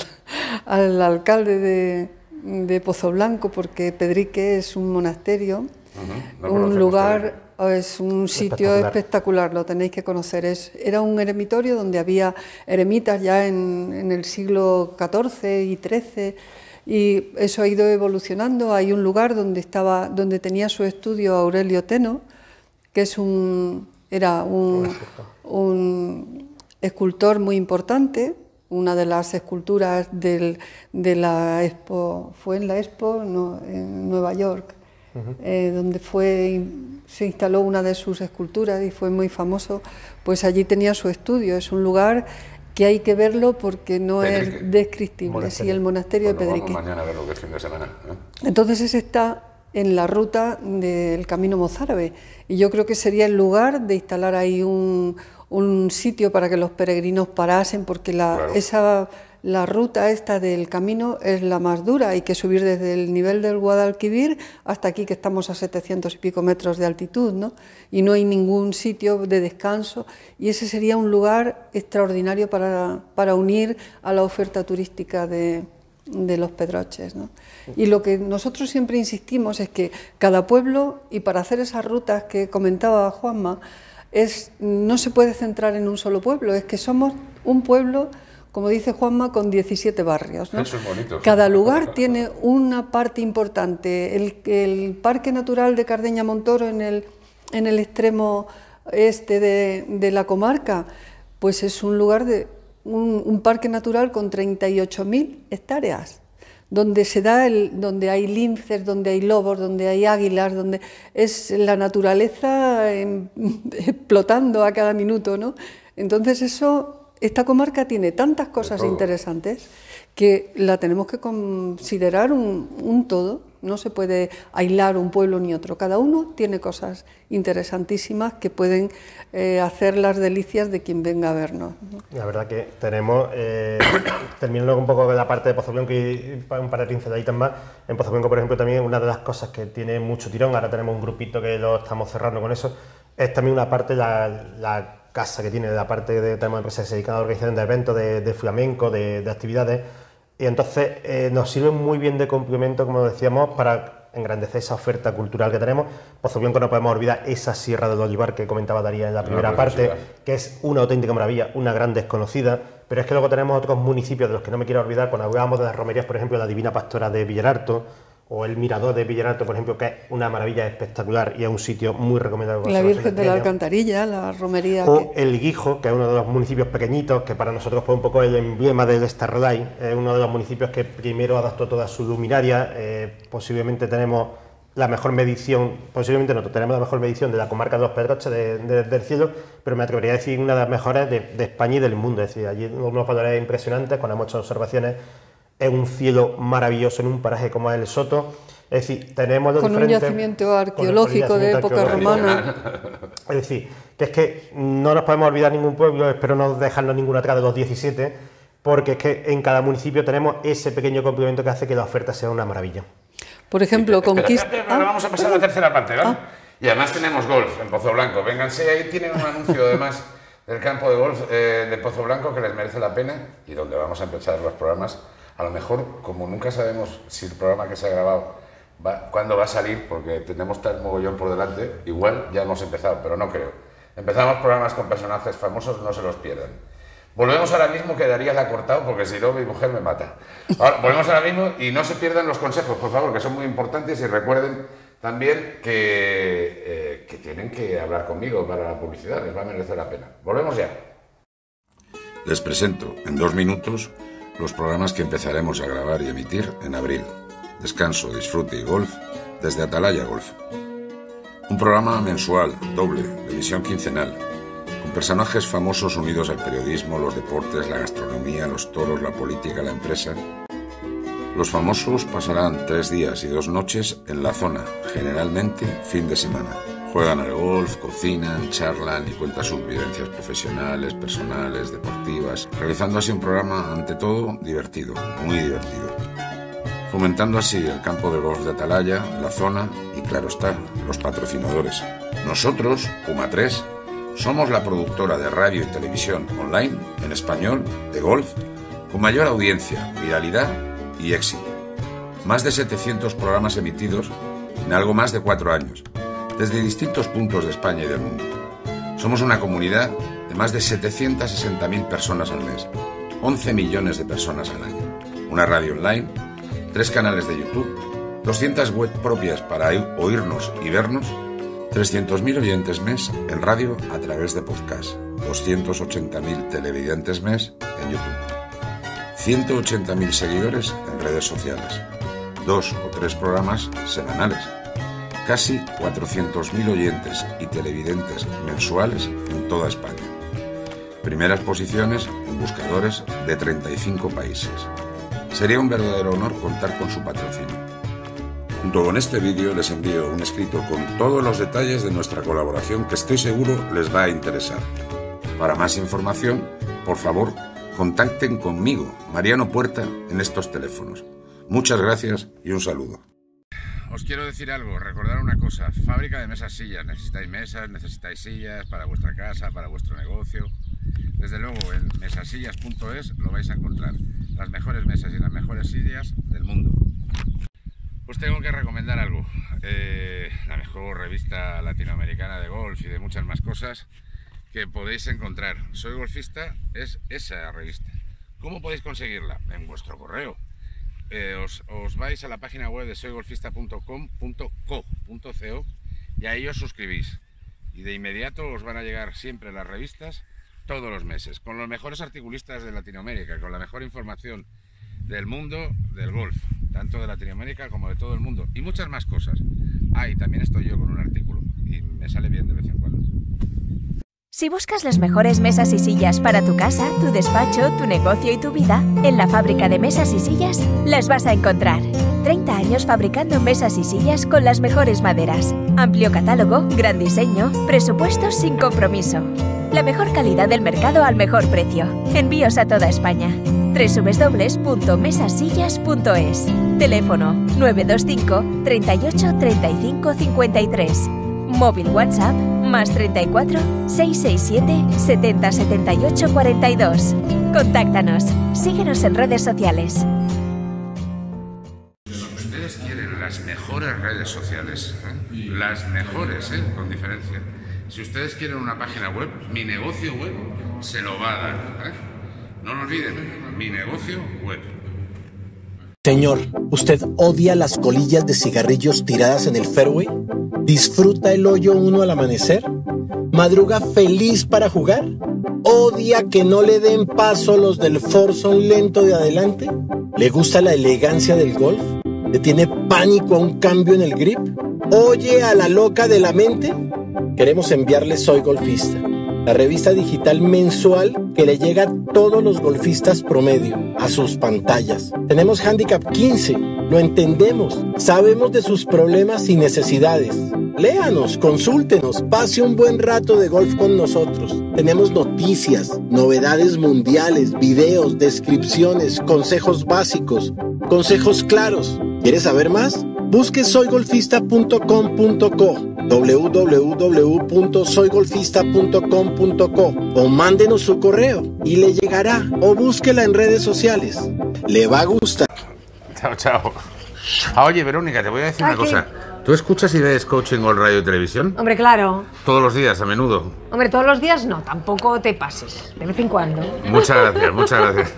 al alcalde de, de Pozo Blanco, porque Pedrique es un monasterio. Uh-huh. No un lugar, es un sitio espectacular. espectacular, lo tenéis que conocer. Es, era un eremitorio donde había eremitas ya en, en el siglo catorce y trece, y eso ha ido evolucionando. Hay un lugar donde, estaba, donde tenía su estudio Aurelio Teno, que es un, era un, un escultor muy importante. Una de las esculturas del, de la Expo, fue en la Expo no, en Nueva York. Uh-huh. eh, donde fue, se instaló una de sus esculturas y fue muy famoso, pues allí tenía su estudio. Es un lugar que hay que verlo porque no Pedrique. Es descriptible, sí, el monasterio bueno, de Pedrique. Vamos mañana a verlo, que es fin de semana, ¿eh? Entonces ese está en la ruta del camino mozárabe y yo creo que sería el lugar de instalar ahí un, un sitio para que los peregrinos parasen, porque la, claro. esa... La ruta esta del camino es la más dura, hay que subir desde el nivel del Guadalquivir hasta aquí, que estamos a setecientos y pico metros de altitud, ¿no? Y no hay ningún sitio de descanso, y ese sería un lugar extraordinario para, para unir a la oferta turística de, de los Pedroches, ¿no? Y lo que nosotros siempre insistimos es que cada pueblo, y para hacer esas rutas que comentaba Juanma, es, no se puede centrar en un solo pueblo, es que somos un pueblo, como dice Juanma, con diecisiete barrios, ¿no? Eso es bonito. Cada lugar tiene una parte importante. El, el Parque Natural de Cardeña Montoro, en el, en el extremo este de, de la comarca, pues es un lugar de un, un parque natural con treinta y ocho mil hectáreas, donde se da el, donde hay linces, donde hay lobos, donde hay águilas, donde es la naturaleza en, explotando a cada minuto, ¿no? Entonces eso... Esta comarca tiene tantas cosas interesantes que la tenemos que considerar un, un todo, no se puede aislar un pueblo ni otro, cada uno tiene cosas interesantísimas que pueden eh, hacer las delicias de quien venga a vernos, ¿no? La verdad que tenemos, eh, terminando un poco de la parte de Pozoblanco y un par de pinceladitas más, en Pozoblanco, por ejemplo, también una de las cosas que tiene mucho tirón, ahora tenemos un grupito que lo estamos cerrando con eso, es también una parte, la, la casa que tiene la parte de tenemos empresas que se dedican a la organización de eventos, de, de flamenco, de, de actividades, y entonces eh, nos sirve muy bien de complemento, como decíamos, para engrandecer esa oferta cultural que tenemos. Pozoblanco no podemos olvidar esa Sierra del Olivar que comentaba Daría en la primera parte, que es una auténtica maravilla, una gran desconocida, pero es que luego tenemos otros municipios de los que no me quiero olvidar, cuando hablábamos de las romerías, por ejemplo, la Divina Pastora de Villaralto, o el Mirador de Villaralto, por ejemplo, que es una maravilla espectacular y es un sitio muy recomendable. La Virgen de la Alcantarilla, la romería. O que... el Guijo, que es uno de los municipios pequeñitos, que para nosotros fue un poco el emblema del Starlight, es uno de los municipios que primero adaptó toda su luminaria, eh, posiblemente tenemos la mejor medición, posiblemente no, tenemos la mejor medición de la comarca de los Pedroches de, de, del cielo, pero me atrevería a decir una de las mejores de, de España y del mundo, es decir, allí unos valores impresionantes, cuando hemos hecho observaciones. Es un cielo maravilloso en un paraje como el Soto. Es decir, tenemos con un yacimiento arqueológico de época romana. Es decir, que es que no nos podemos olvidar ningún pueblo, espero no dejarnos ninguno atrás de los diecisiete, porque es que en cada municipio tenemos ese pequeño complemento que hace que la oferta sea una maravilla. Por ejemplo, conquista... Ah, vamos a pasar a la tercera parte, ¿vale? Ah. Y además tenemos golf en Pozoblanco. Vénganse, ahí tienen un anuncio además del campo de golf eh, de Pozoblanco que les merece la pena y donde vamos a empezar los programas. A lo mejor, como nunca sabemos si el programa que se ha grabado, va, cuándo va a salir, porque tenemos tal mogollón por delante, igual ya hemos empezado, pero no creo. Empezamos programas con personajes famosos, no se los pierdan. Volvemos ahora mismo, que Daría la ha cortado, porque si no mi mujer me mata. Ahora, volvemos ahora mismo y no se pierdan los consejos, por favor, que son muy importantes, y recuerden también que, eh, que tienen que hablar conmigo para la publicidad, les va a merecer la pena. Volvemos ya. Les presento en dos minutos los programas que empezaremos a grabar y emitir en abril. Descanso, disfrute y golf desde Atalaya Golf. Un programa mensual, doble, de emisión quincenal, con personajes famosos unidos al periodismo, los deportes, la gastronomía, los toros, la política, la empresa. Los famosos pasarán tres días y dos noches en la zona, generalmente fin de semana. Juegan al golf, cocinan, charlan y cuentan sus vivencias profesionales, personales, deportivas, realizando así un programa, ante todo, divertido, muy divertido. Fomentando así el campo de golf de Atalaya, la zona y, claro está, los patrocinadores. Nosotros, Puma tres, somos la productora de radio y televisión online, en español, de golf, con mayor audiencia, viralidad y éxito. Más de setecientos programas emitidos en algo más de cuatro años. Desde distintos puntos de España y del mundo. Somos una comunidad de más de setecientas sesenta mil personas al mes, once millones de personas al año, una radio online, tres canales de YouTube, doscientas web propias para oírnos y vernos, trescientos mil oyentes mes en radio a través de podcast, doscientos ochenta mil televidentes mes en YouTube, ciento ochenta mil seguidores en redes sociales, dos o tres programas semanales, casi cuatrocientos mil oyentes y televidentes mensuales en toda España. Primeras posiciones en buscadores de treinta y cinco países. Sería un verdadero honor contar con su patrocinio. Junto con este vídeo les envío un escrito con todos los detalles de nuestra colaboración que estoy seguro les va a interesar. Para más información, por favor, contacten conmigo, Mariano Puerta, en estos teléfonos. Muchas gracias y un saludo. Os quiero decir algo, recordar una cosa, fábrica de mesas sillas, necesitáis mesas, necesitáis sillas para vuestra casa, para vuestro negocio. Desde luego en mesasillas punto es lo vais a encontrar, las mejores mesas y las mejores sillas del mundo. Pues tengo que recomendar algo. Eh, la mejor revista latinoamericana de golf y de muchas más cosas que podéis encontrar. Soy Golfista es esa revista. ¿Cómo podéis conseguirla? En vuestro correo. Eh, os, os vais a la página web de soy golfista punto com punto co y ahí os suscribís. Y de inmediato os van a llegar siempre las revistas todos los meses, con los mejores articulistas de Latinoamérica, con la mejor información del mundo del golf, tanto de Latinoamérica como de todo el mundo, y muchas más cosas. Ah, y también estoy yo con un artículo, y me sale bien de vez en cuando. Si buscas las mejores mesas y sillas para tu casa, tu despacho, tu negocio y tu vida, en la Fábrica de Mesas y Sillas las vas a encontrar. treinta años fabricando mesas y sillas con las mejores maderas. Amplio catálogo, gran diseño, presupuestos sin compromiso. La mejor calidad del mercado al mejor precio. Envíos a toda España. doble u doble u doble u punto mesasillas punto es. Teléfono nueve dos cinco, treinta y ocho, treinta y cinco, cincuenta y tres. Móvil WhatsApp más treinta y cuatro, seiscientos sesenta y siete, setenta, setenta y ocho, cuarenta y dos. Contáctanos. Síguenos en redes sociales. Ustedes quieren las mejores redes sociales, ¿eh? Las mejores, ¿eh? Con diferencia. Si ustedes quieren una página web, Mi Negocio Web se lo va a dar, ¿eh? No lo olviden, Mi Negocio Web. Señor, ¿usted odia las colillas de cigarrillos tiradas en el fairway? ¿Disfruta el hoyo uno al amanecer? ¿Madruga feliz para jugar? ¿Odia que no le den paso los del foursome lento de adelante? ¿Le gusta la elegancia del golf? ¿Le tiene pánico a un cambio en el grip? ¿Oye a la loca de la mente? Queremos enviarle Soy Golfista, la revista digital mensual que le llega a todos los golfistas promedio, a sus pantallas. Tenemos Handicap quince, lo entendemos, sabemos de sus problemas y necesidades. Léanos, consúltenos, pase un buen rato de golf con nosotros. Tenemos noticias, novedades mundiales, videos, descripciones, consejos básicos, consejos claros. ¿Quieres saber más? Busque soy golfista punto com punto co, doble u doble u doble u punto soy golfista punto com punto co o mándenos su correo y le llegará, o búsquela en redes sociales. Le va a gustar. Chao, chao. Ah, oye, Verónica, te voy a decir Ay, una cosa. ¿Tú escuchas y ves Coaching Golf Radio y Televisión? Hombre, claro. Todos los días, a menudo. Hombre, todos los días no, tampoco te pases. De vez en cuando. Muchas gracias, muchas gracias.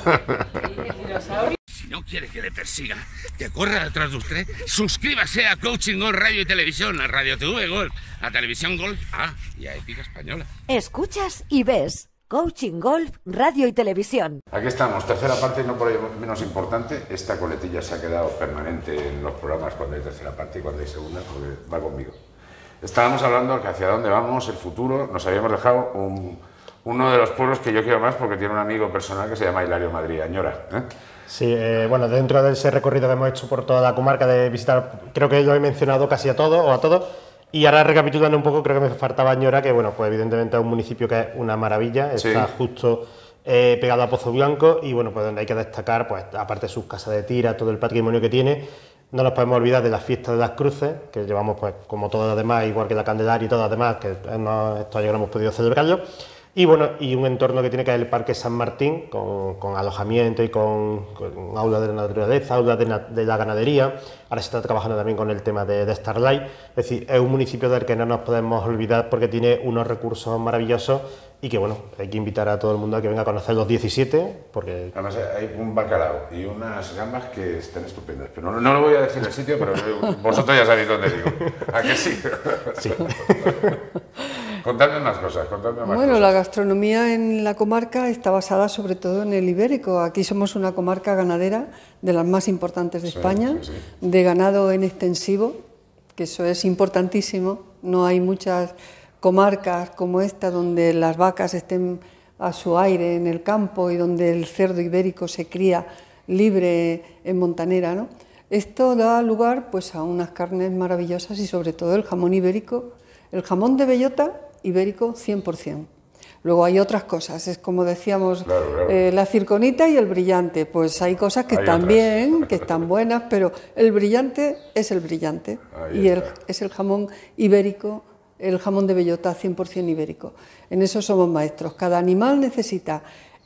Si no quiere que le persiga, que corra detrás de usted, suscríbase a Coaching Golf Radio y Televisión, a Radio T V Golf, a Televisión Golf, ah, y a Épica Española. Escuchas y ves Coaching Golf Radio y Televisión. Aquí estamos, tercera parte y no por ello menos importante. Esta coletilla se ha quedado permanente en los programas cuando hay tercera parte y cuando hay segunda, porque va conmigo. Estábamos hablando que hacia dónde vamos, el futuro. Nos habíamos dejado un, uno de los pueblos que yo quiero más porque tiene un amigo personal que se llama Hilario Madrid, Añora, ¿eh? Sí, eh, bueno, dentro de ese recorrido que hemos hecho por toda la comarca de visitar, creo que lo he mencionado casi a todos o a todos. Y ahora recapitulando un poco, creo que me faltaba Añora, que bueno, pues evidentemente es un municipio que es una maravilla, está sí. justo eh, pegado a Pozo Blanco y bueno, pues donde hay que destacar, pues aparte de sus casas de tira, todo el patrimonio que tiene, no nos podemos olvidar de las fiestas de las cruces, que llevamos pues como todas las demás, igual que la Candelaria y todas las demás, que no, estos años no hemos podido celebrarlo. Y bueno, y un entorno que tiene que es el Parque San Martín, con, con alojamiento y con, con aulas de la naturaleza, aulas de, na, de la ganadería. Ahora se está trabajando también con el tema de, de Starlight. Es decir, es un municipio del que no nos podemos olvidar porque tiene unos recursos maravillosos y que bueno, hay que invitar a todo el mundo a que venga a conocer los diecisiete, porque... Además hay un bacalao y unas gambas que están estupendas, pero no, no lo voy a decir el sitio, pero vosotros ya sabéis dónde digo. ¿A que sí? Sí. Contadme más cosas, contadme más bueno, cosas. La gastronomía en la comarca está basada sobre todo en el ibérico. Aquí somos una comarca ganadera de las más importantes de sí, España, sí, sí. de ganado en extensivo, que eso es importantísimo. No hay muchas comarcas como esta donde las vacas estén a su aire en el campo y donde el cerdo ibérico se cría libre en montanera, ¿no? Esto da lugar pues, a unas carnes maravillosas y sobre todo el jamón ibérico, el jamón de bellota ibérico cien por cien. Luego hay otras cosas, es como decíamos, claro, claro. Eh, la circonita y el brillante, pues hay cosas que hay están otras. bien, que están buenas, pero el brillante es el brillante Ahí y el, es el jamón ibérico, el jamón de bellota cien por cien ibérico. En eso somos maestros. Cada animal necesita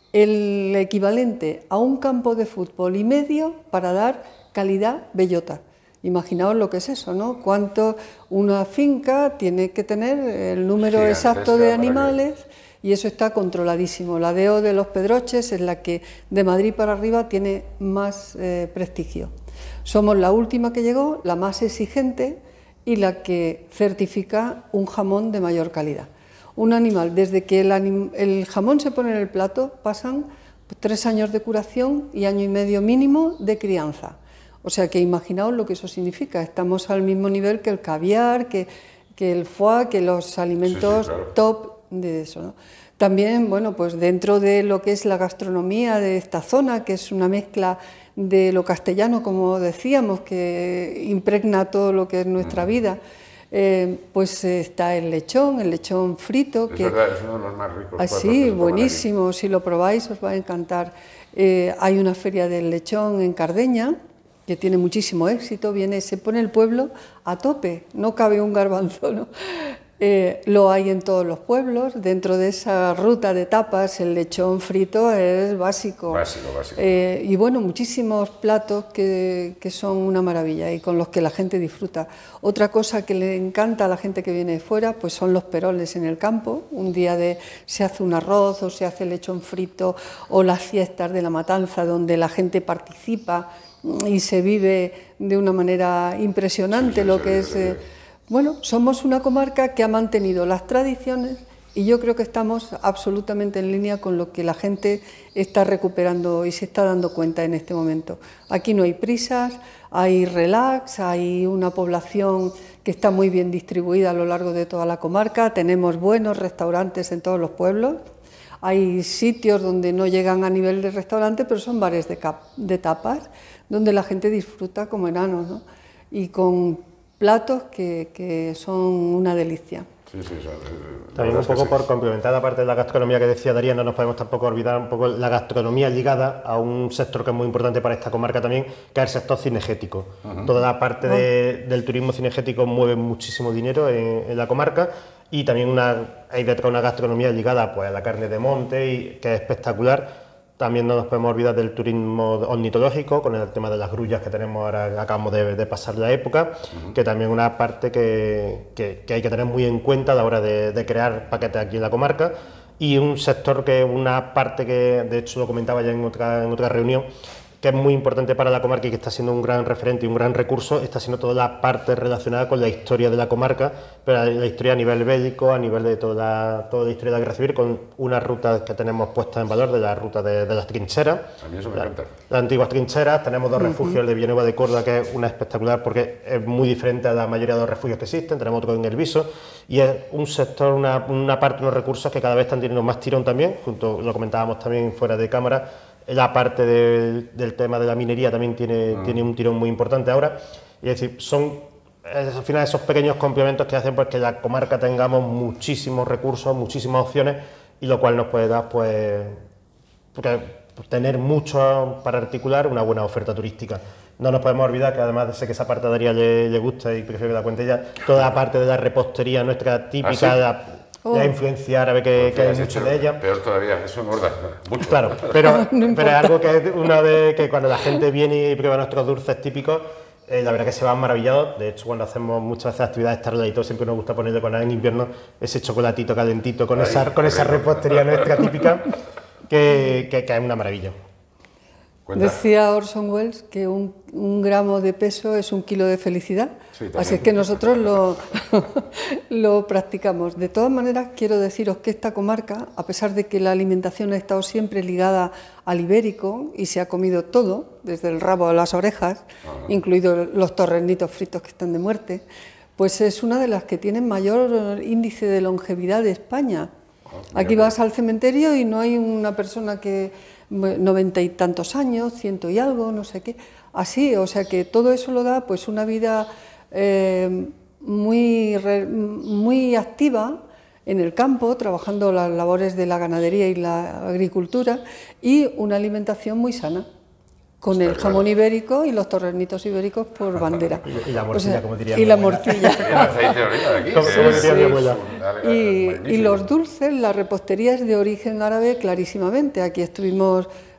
el equivalente a un campo de fútbol y medio para dar calidad bellota. Imaginaos lo que es eso, ¿no? Cuánto una finca tiene que tener el número Gigantesca exacto de para animales y eso está controladísimo. La D O de los Pedroches es la que de Madrid para arriba tiene más eh, prestigio. Somos la última que llegó, la más exigente y la que certifica un jamón de mayor calidad. Un animal, desde que el, anim el jamón se pone en el plato, pasan tres años de curación y año y medio mínimo de crianza. O sea que imaginaos lo que eso significa, estamos al mismo nivel que el caviar, que, que el foie, que los alimentos sí, sí, claro. top de eso, ¿no? También, bueno, pues dentro de lo que es la gastronomía de esta zona, que es una mezcla de lo castellano, como decíamos, que impregna todo lo que es nuestra vida, eh, pues está el lechón, el lechón frito. Es que, verdad, es uno de los más ricos. Así, buenísimo, si lo probáis os va a encantar. Eh, hay una feria del lechón en Cardeña, que tiene muchísimo éxito, viene, se pone el pueblo a tope, no cabe un garbanzo, ¿no? Eh, lo hay en todos los pueblos, dentro de esa ruta de tapas el lechón frito es básico. Básico, básico. Eh, y bueno, muchísimos platos que, que son una maravilla y con los que la gente disfruta. Otra cosa que le encanta a la gente que viene de fuera, pues son los peroles en el campo. Un día de, se hace un arroz o se hace lechón frito, o las fiestas de la matanza donde la gente participa y se vive de una manera impresionante, sí, sí, lo que es... Eh, bueno, somos una comarca que ha mantenido las tradiciones y yo creo que estamos absolutamente en línea con lo que la gente está recuperando y se está dando cuenta en este momento. Aquí no hay prisas, hay relax, hay una población que está muy bien distribuida a lo largo de toda la comarca, tenemos buenos restaurantes en todos los pueblos. Hay sitios donde no llegan a nivel de restaurante, pero son bares de, cap de tapas, donde la gente disfruta como enanos, ¿no? Y con platos que, que son una delicia. Sí, sí, sí. También un poco por complementar la parte de la gastronomía que decía Daría, no nos podemos tampoco olvidar un poco la gastronomía ligada a un sector que es muy importante para esta comarca también, que es el sector cinegético. Uh-huh. Toda la parte de, del turismo cinegético mueve muchísimo dinero en, en la comarca y también una, hay detrás una gastronomía ligada pues, a la carne de monte, y, que es espectacular. También no nos podemos olvidar del turismo ornitológico, con el tema de las grullas que tenemos ahora, acabamos de, de pasar la época, uh-huh. que también es una parte que, que, que hay que tener muy en cuenta a la hora de, de crear paquetes aquí en la comarca, y un sector que una parte que, de hecho lo comentaba ya en otra, en otra reunión, que es muy importante para la comarca y que está siendo un gran referente y un gran recurso, está siendo toda la parte relacionada con la historia de la comarca, pero la historia a nivel bélico, a nivel de toda la, toda la historia de la guerra civil, con una ruta que tenemos puesta en valor, de la ruta de, de las trincheras. A mí eso me la, encanta. Las antiguas trincheras, tenemos dos uh-huh. refugios, el de Villanueva de Córdoba, que es una espectacular porque es muy diferente a la mayoría de los refugios que existen, tenemos otro en El Viso, y es un sector, una, una parte, unos recursos que cada vez están teniendo más tirón también, junto, lo comentábamos también fuera de cámara. La parte de, del tema de la minería también tiene, uh-huh. tiene un tirón muy importante ahora, y es decir, son al final esos pequeños complementos que hacen pues, que la comarca tengamos muchísimos recursos, muchísimas opciones, y lo cual nos puede dar pues, tener mucho para articular una buena oferta turística. No nos podemos olvidar que además de sé que esa parte a Daría le, le gusta y prefiero que la cuente ella, toda la parte de la repostería nuestra típica, ¿ah, sí? la, Oh. la influencia árabe que, que hay mucho de ella. Peor todavía, eso engorda mucho. Claro, pero, no pero es algo que es uno de que cuando la gente viene y prueba nuestros dulces típicos, eh, la verdad que se van maravillados. De hecho, cuando hacemos muchas veces actividades tarde y todo, siempre nos gusta ponerle con en invierno ese chocolatito calentito con, Ay, esa, con esa repostería nuestra típica, que, que, que es una maravilla. Cuenta. Decía Orson Welles que un, un gramo de peso es un kilo de felicidad, sí, así es que nosotros lo, lo practicamos. De todas maneras, quiero deciros que esta comarca, a pesar de que la alimentación ha estado siempre ligada al ibérico y se ha comido todo, desde el rabo a las orejas, ah. incluidos los torrenitos fritos que están de muerte, pues es una de las que tienen mayor índice de longevidad de España. Ah, Aquí vas al cementerio y no hay una persona que... noventa y tantos años, ciento y algo, no sé qué, así, o sea que todo eso lo da pues una vida eh, muy, re, muy activa en el campo, trabajando las labores de la ganadería y la agricultura, y una alimentación muy sana, con el jamón ibérico y los torrenitos ibéricos por bandera. Y, y la morcilla, o sea, como diría Y la morcilla. El aceite de oliva de aquí. Como, como diría mi abuela. Y, y los dulces, la repostería es de origen árabe clarísimamente. Aquí estuvimos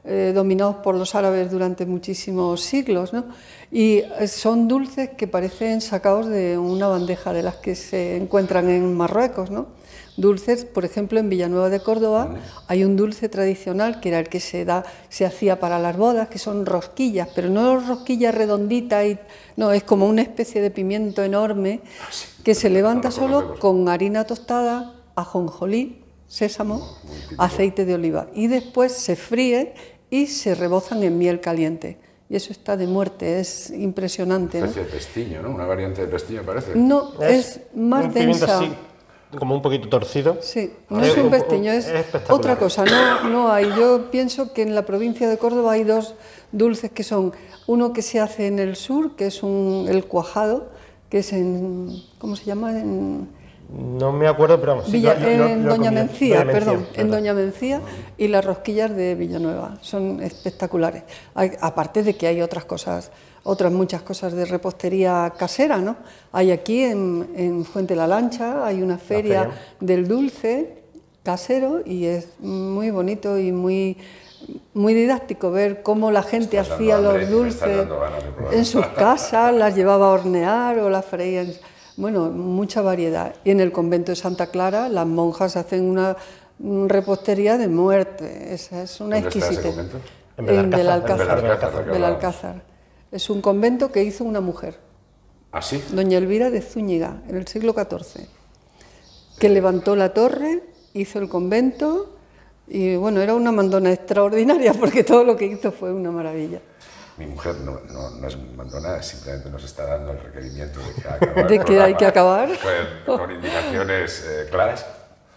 eh, dominados por los árabes durante muchísimos siglos, ¿no? Y son dulces que parecen sacados de una bandeja de las que se encuentran en Marruecos, ¿no? Dulces, por ejemplo, en Villanueva de Córdoba mm. hay un dulce tradicional que era el que se da, se hacía para las bodas, que son rosquillas, pero no rosquillas redonditas, y, no, es como una especie de pimiento enorme que se levanta solo con harina tostada, ajonjolí, sésamo, aceite de oliva, y después se fríe y se rebozan en miel caliente. Y eso está de muerte, es impresionante. Una especie, ¿no?, de pestiño, ¿no? Una variante de pestiño, parece. No, es, es más densa. Así, como un poquito torcido. Sí, no es, es un pestiño, es, es otra cosa. No, no hay. Yo pienso que en la provincia de Córdoba hay dos dulces que son, uno que se hace en el sur, que es un, el cuajado, que es en, ¿cómo se llama? En, No me acuerdo, pero vamos. Villa, sí, lo, en lo, lo Doña comía. Mencía, Doña perdón, Mencía, en Doña Mencía, y las rosquillas de Villanueva, son espectaculares. Hay, aparte de que hay otras cosas, otras muchas cosas de repostería casera, ¿no? Hay aquí en, en Fuente la Lancha, hay una feria, feria del dulce casero y es muy bonito y muy, muy didáctico ver cómo la gente hacía hambre, los dulces en sus casas, las llevaba a hornear o las freía en... Bueno, mucha variedad. Y en el convento de Santa Clara las monjas hacen una repostería de muerte. Esa es una exquisitez. En Belalcázar. En Belalcázar. Belalcázar. Es un convento que hizo una mujer. ¿Ah, sí? Doña Elvira de Zúñiga, en el siglo catorce, que levantó la torre, hizo el convento y, bueno, era una mandona extraordinaria porque todo lo que hizo fue una maravilla. Mi mujer no, no, no es mandona, simplemente nos está dando el requerimiento de que, acabar ¿De que hay que acabar? Con, con indicaciones eh, claras.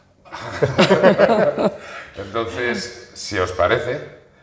Entonces, si os parece,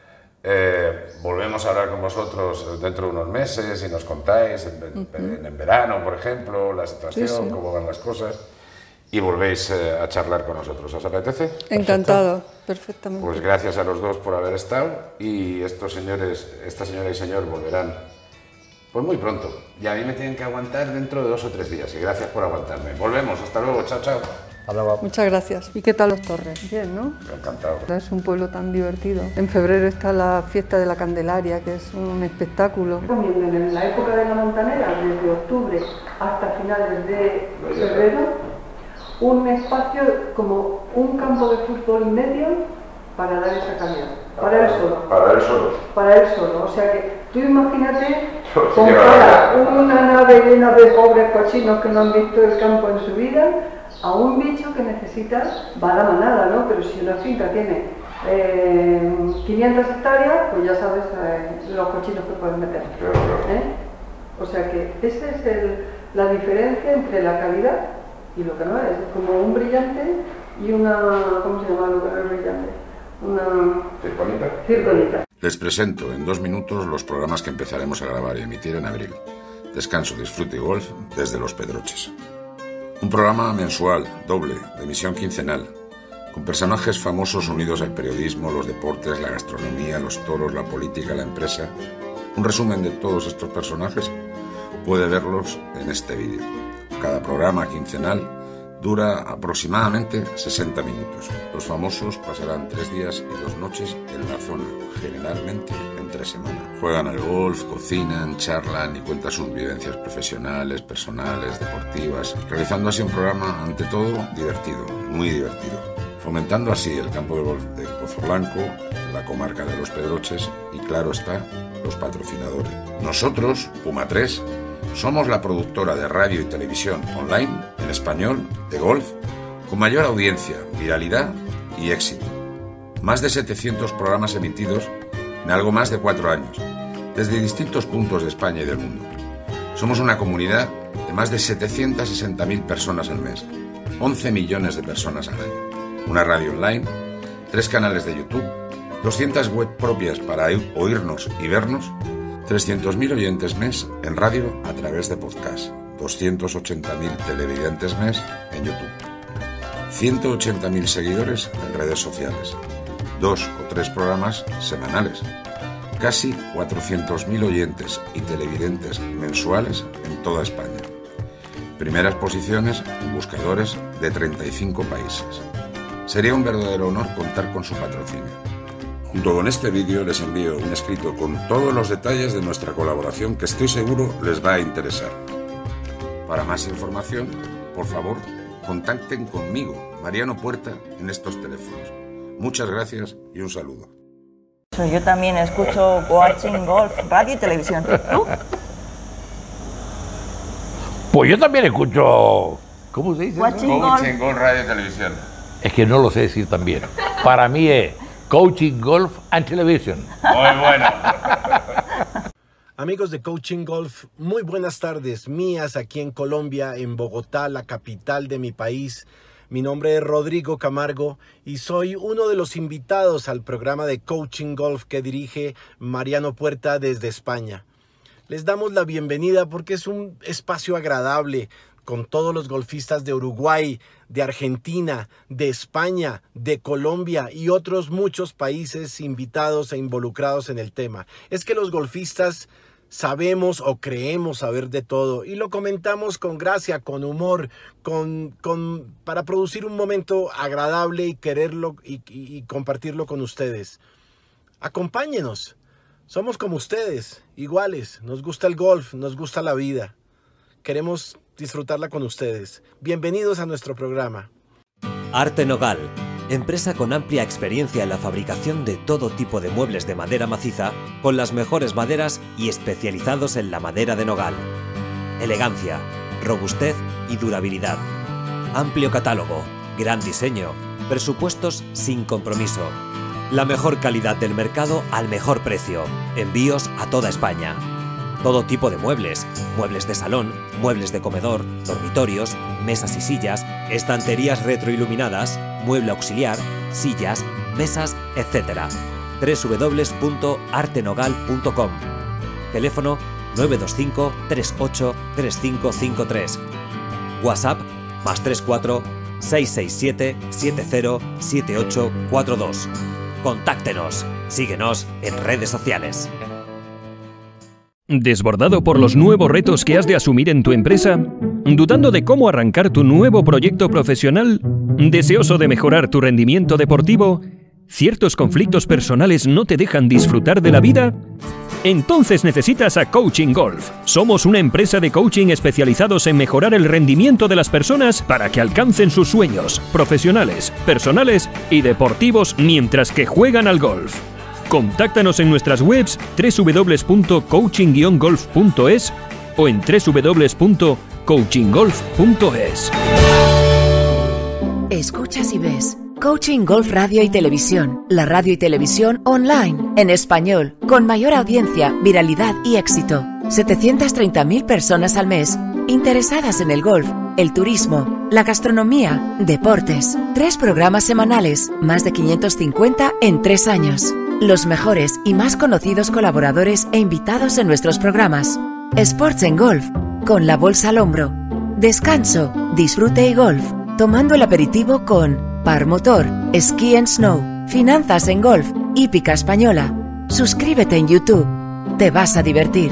eh, volvemos a hablar con vosotros dentro de unos meses y nos contáis, en, en, en verano, por ejemplo, la situación, sí, sí. cómo van las cosas. Y volvéis eh, a charlar con nosotros. ¿Os apetece? Encantado, perfectamente. Pues gracias a los dos por haber estado y estos señores, esta señora y señor volverán pues muy pronto. Y a mí me tienen que aguantar dentro de dos o tres días y gracias por aguantarme. Volvemos, hasta luego, chao, chao. Hasta luego. Muchas gracias. ¿Y qué tal Los Torres? Bien, ¿no? Encantado. Es un pueblo tan divertido. En febrero está la fiesta de la Candelaria, que es un espectáculo. En la época de la Montanera, desde octubre hasta finales de febrero, un espacio como un campo de fútbol y medio para dar esa calidad. Para él solo. Para él solo. Para él solo. O sea que tú imagínate comprar una nave llena de pobres cochinos que no han visto el campo en su vida a un bicho que necesita, va a la manada, ¿no? Pero si una finca tiene eh, quinientas hectáreas, pues ya sabes eh, los cochinos que pueden meter. ¿Eh? O sea que esa es el, la diferencia entre la calidad y lo que no es, es como un brillante y una, ¿cómo se llama lo que no es brillante? Una... ¿Circonita? Circonita. Les presento en dos minutos los programas que empezaremos a grabar y emitir en abril. Descanso, disfrute y golf desde Los Pedroches. Un programa mensual, doble, de emisión quincenal, con personajes famosos unidos al periodismo, los deportes, la gastronomía, los toros, la política, la empresa. Un resumen de todos estos personajes puede verlos en este vídeo. Cada programa quincenal dura aproximadamente sesenta minutos. Los famosos pasarán tres días y dos noches en la zona, generalmente entre semana. Juegan al golf, cocinan, charlan y cuentan sus vivencias profesionales, personales, deportivas, realizando así un programa, ante todo, divertido, muy divertido, fomentando así el campo de golf de Pozo Blanco, la comarca de Los Pedroches y, claro está, los patrocinadores. Nosotros, Puma tres, somos la productora de radio y televisión online, en español, de golf, con mayor audiencia, viralidad y éxito. Más de setecientos programas emitidos en algo más de cuatro años, desde distintos puntos de España y del mundo. Somos una comunidad de más de setecientas sesenta mil personas al mes, once millones de personas al año. Una radio online, tres canales de YouTube, doscientas web propias para oírnos y vernos, trescientos mil oyentes mes en radio a través de podcast, doscientos ochenta mil televidentes mes en YouTube, ciento ochenta mil seguidores en redes sociales, dos o tres programas semanales, casi cuatrocientos mil oyentes y televidentes mensuales en toda España, primeras posiciones en buscadores de treinta y cinco países. Sería un verdadero honor contar con su patrocinio. Junto con este vídeo les envío un escrito con todos los detalles de nuestra colaboración que estoy seguro les va a interesar. Para más información, por favor, contacten conmigo, Mariano Puerta, en estos teléfonos. Muchas gracias y un saludo. Yo también escucho Coaching Golf, radio y televisión. ¿Tú? Pues yo también escucho... ¿Cómo se dice? Coaching Golf. Coaching Golf, radio y televisión. Es que no lo sé decir también. Para mí es Coaching Golf and Television. Muy bueno. Amigos de Coaching Golf, muy buenas tardes mías aquí en Colombia, en Bogotá, la capital de mi país. Mi nombre es Rodrigo Camargo y soy uno de los invitados al programa de Coaching Golf que dirige Mariano Puerta desde España. Les damos la bienvenida porque es un espacio agradable con todos los golfistas de Uruguay, de Argentina, de España, de Colombia y otros muchos países invitados e involucrados en el tema. Es que los golfistas sabemos o creemos saber de todo y lo comentamos con gracia, con humor, con, con, para producir un momento agradable y quererlo y, y, y compartirlo con ustedes. Acompáñenos, somos como ustedes, iguales, nos gusta el golf, nos gusta la vida, queremos disfrutarla con ustedes. Bienvenidos a nuestro programa. Arte Nogal, empresa con amplia experiencia en la fabricación de todo tipo de muebles de madera maciza con las mejores maderas y especializados en la madera de nogal. Elegancia, robustez y durabilidad. Amplio catálogo, gran diseño, presupuestos sin compromiso. La mejor calidad del mercado al mejor precio. Envíos a toda España. Todo tipo de muebles, muebles de salón, muebles de comedor, dormitorios, mesas y sillas, estanterías retroiluminadas, mueble auxiliar, sillas, mesas, etcétera. doble u doble u doble u punto arte nogal punto com. Teléfono nueve dos cinco, tres ocho, tres cinco cinco tres. WhatsApp más tres cuatro, seis seis siete, siete cero, siete ocho cuatro dos. Contáctenos. Síguenos en redes sociales. ¿Desbordado por los nuevos retos que has de asumir en tu empresa? ¿Dudando de cómo arrancar tu nuevo proyecto profesional? ¿Deseoso de mejorar tu rendimiento deportivo? ¿Ciertos conflictos personales no te dejan disfrutar de la vida? Entonces necesitas a Coaching Golf. Somos una empresa de coaching especializados en mejorar el rendimiento de las personas para que alcancen sus sueños profesionales, personales y deportivos mientras que juegan al golf. Contáctanos en nuestras webs doble u doble u doble u punto coaching guion golf punto es o en doble u doble u doble u punto coaching golf punto es. Escuchas y ves Coaching Golf Radio y Televisión, la radio y televisión online, en español, con mayor audiencia, viralidad y éxito. setecientas treinta mil personas al mes, interesadas en el golf, el turismo, la gastronomía, deportes. Tres programas semanales, más de quinientos cincuenta en tres años. Los mejores y más conocidos colaboradores e invitados en nuestros programas. Sports en Golf, con la bolsa al hombro. Descanso, disfrute y golf, tomando el aperitivo con Par Motor, Ski and Snow, Finanzas en Golf, Hípica Española. Suscríbete en YouTube, te vas a divertir.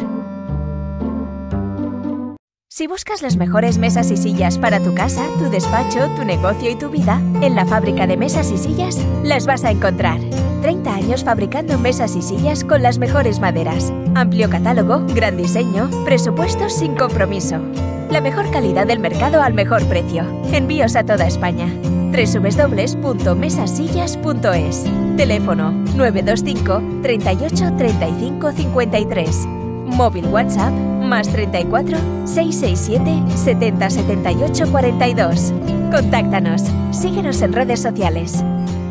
Si buscas las mejores mesas y sillas para tu casa, tu despacho, tu negocio y tu vida, en la fábrica de mesas y sillas las vas a encontrar. treinta años fabricando mesas y sillas con las mejores maderas. Amplio catálogo, gran diseño, presupuestos sin compromiso. La mejor calidad del mercado al mejor precio. Envíos a toda España. doble u doble u doble u punto mesasillas punto es. Teléfono nueve dos cinco, treinta y ocho, treinta y cinco, cincuenta y tres. Móvil WhatsApp más treinta y cuatro, seiscientos sesenta y siete, setenta, setenta y ocho, cuarenta y dos. Contáctanos. Síguenos en redes sociales.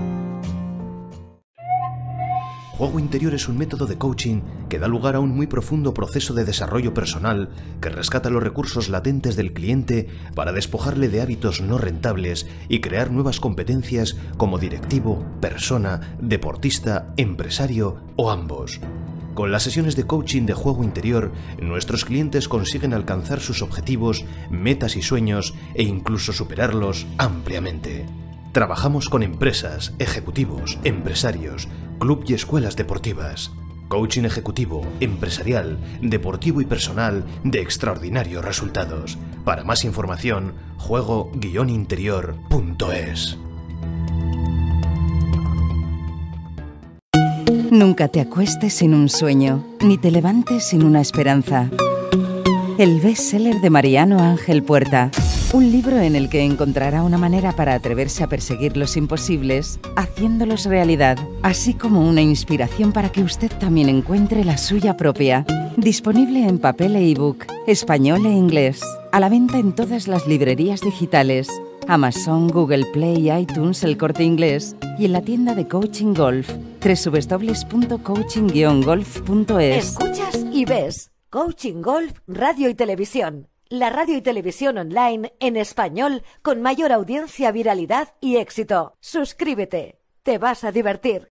Juego interior es un método de coaching que da lugar a un muy profundo proceso de desarrollo personal que rescata los recursos latentes del cliente para despojarle de hábitos no rentables y crear nuevas competencias como directivo, persona, deportista, empresario o ambos. Con las sesiones de coaching de juego interior, nuestros clientes consiguen alcanzar sus objetivos, metas y sueños e incluso superarlos ampliamente. Trabajamos con empresas, ejecutivos, empresarios, club y escuelas deportivas. Coaching ejecutivo, empresarial, deportivo y personal de extraordinarios resultados. Para más información, juego guion interior punto es. Nunca te acuestes sin un sueño, ni te levantes sin una esperanza. El bestseller de Mariano Ángel Puerta. Un libro en el que encontrará una manera para atreverse a perseguir los imposibles, haciéndolos realidad, así como una inspiración para que usted también encuentre la suya propia. Disponible en papel e ebook, español e inglés. A la venta en todas las librerías digitales. Amazon, Google Play, iTunes, El Corte Inglés y en la tienda de Coaching Golf, doble u doble u doble u punto coaching guion golf punto es. Escuchas y ves Coaching Golf Radio y Televisión. La radio y televisión online en español con mayor audiencia, viralidad y éxito. Suscríbete. Te vas a divertir.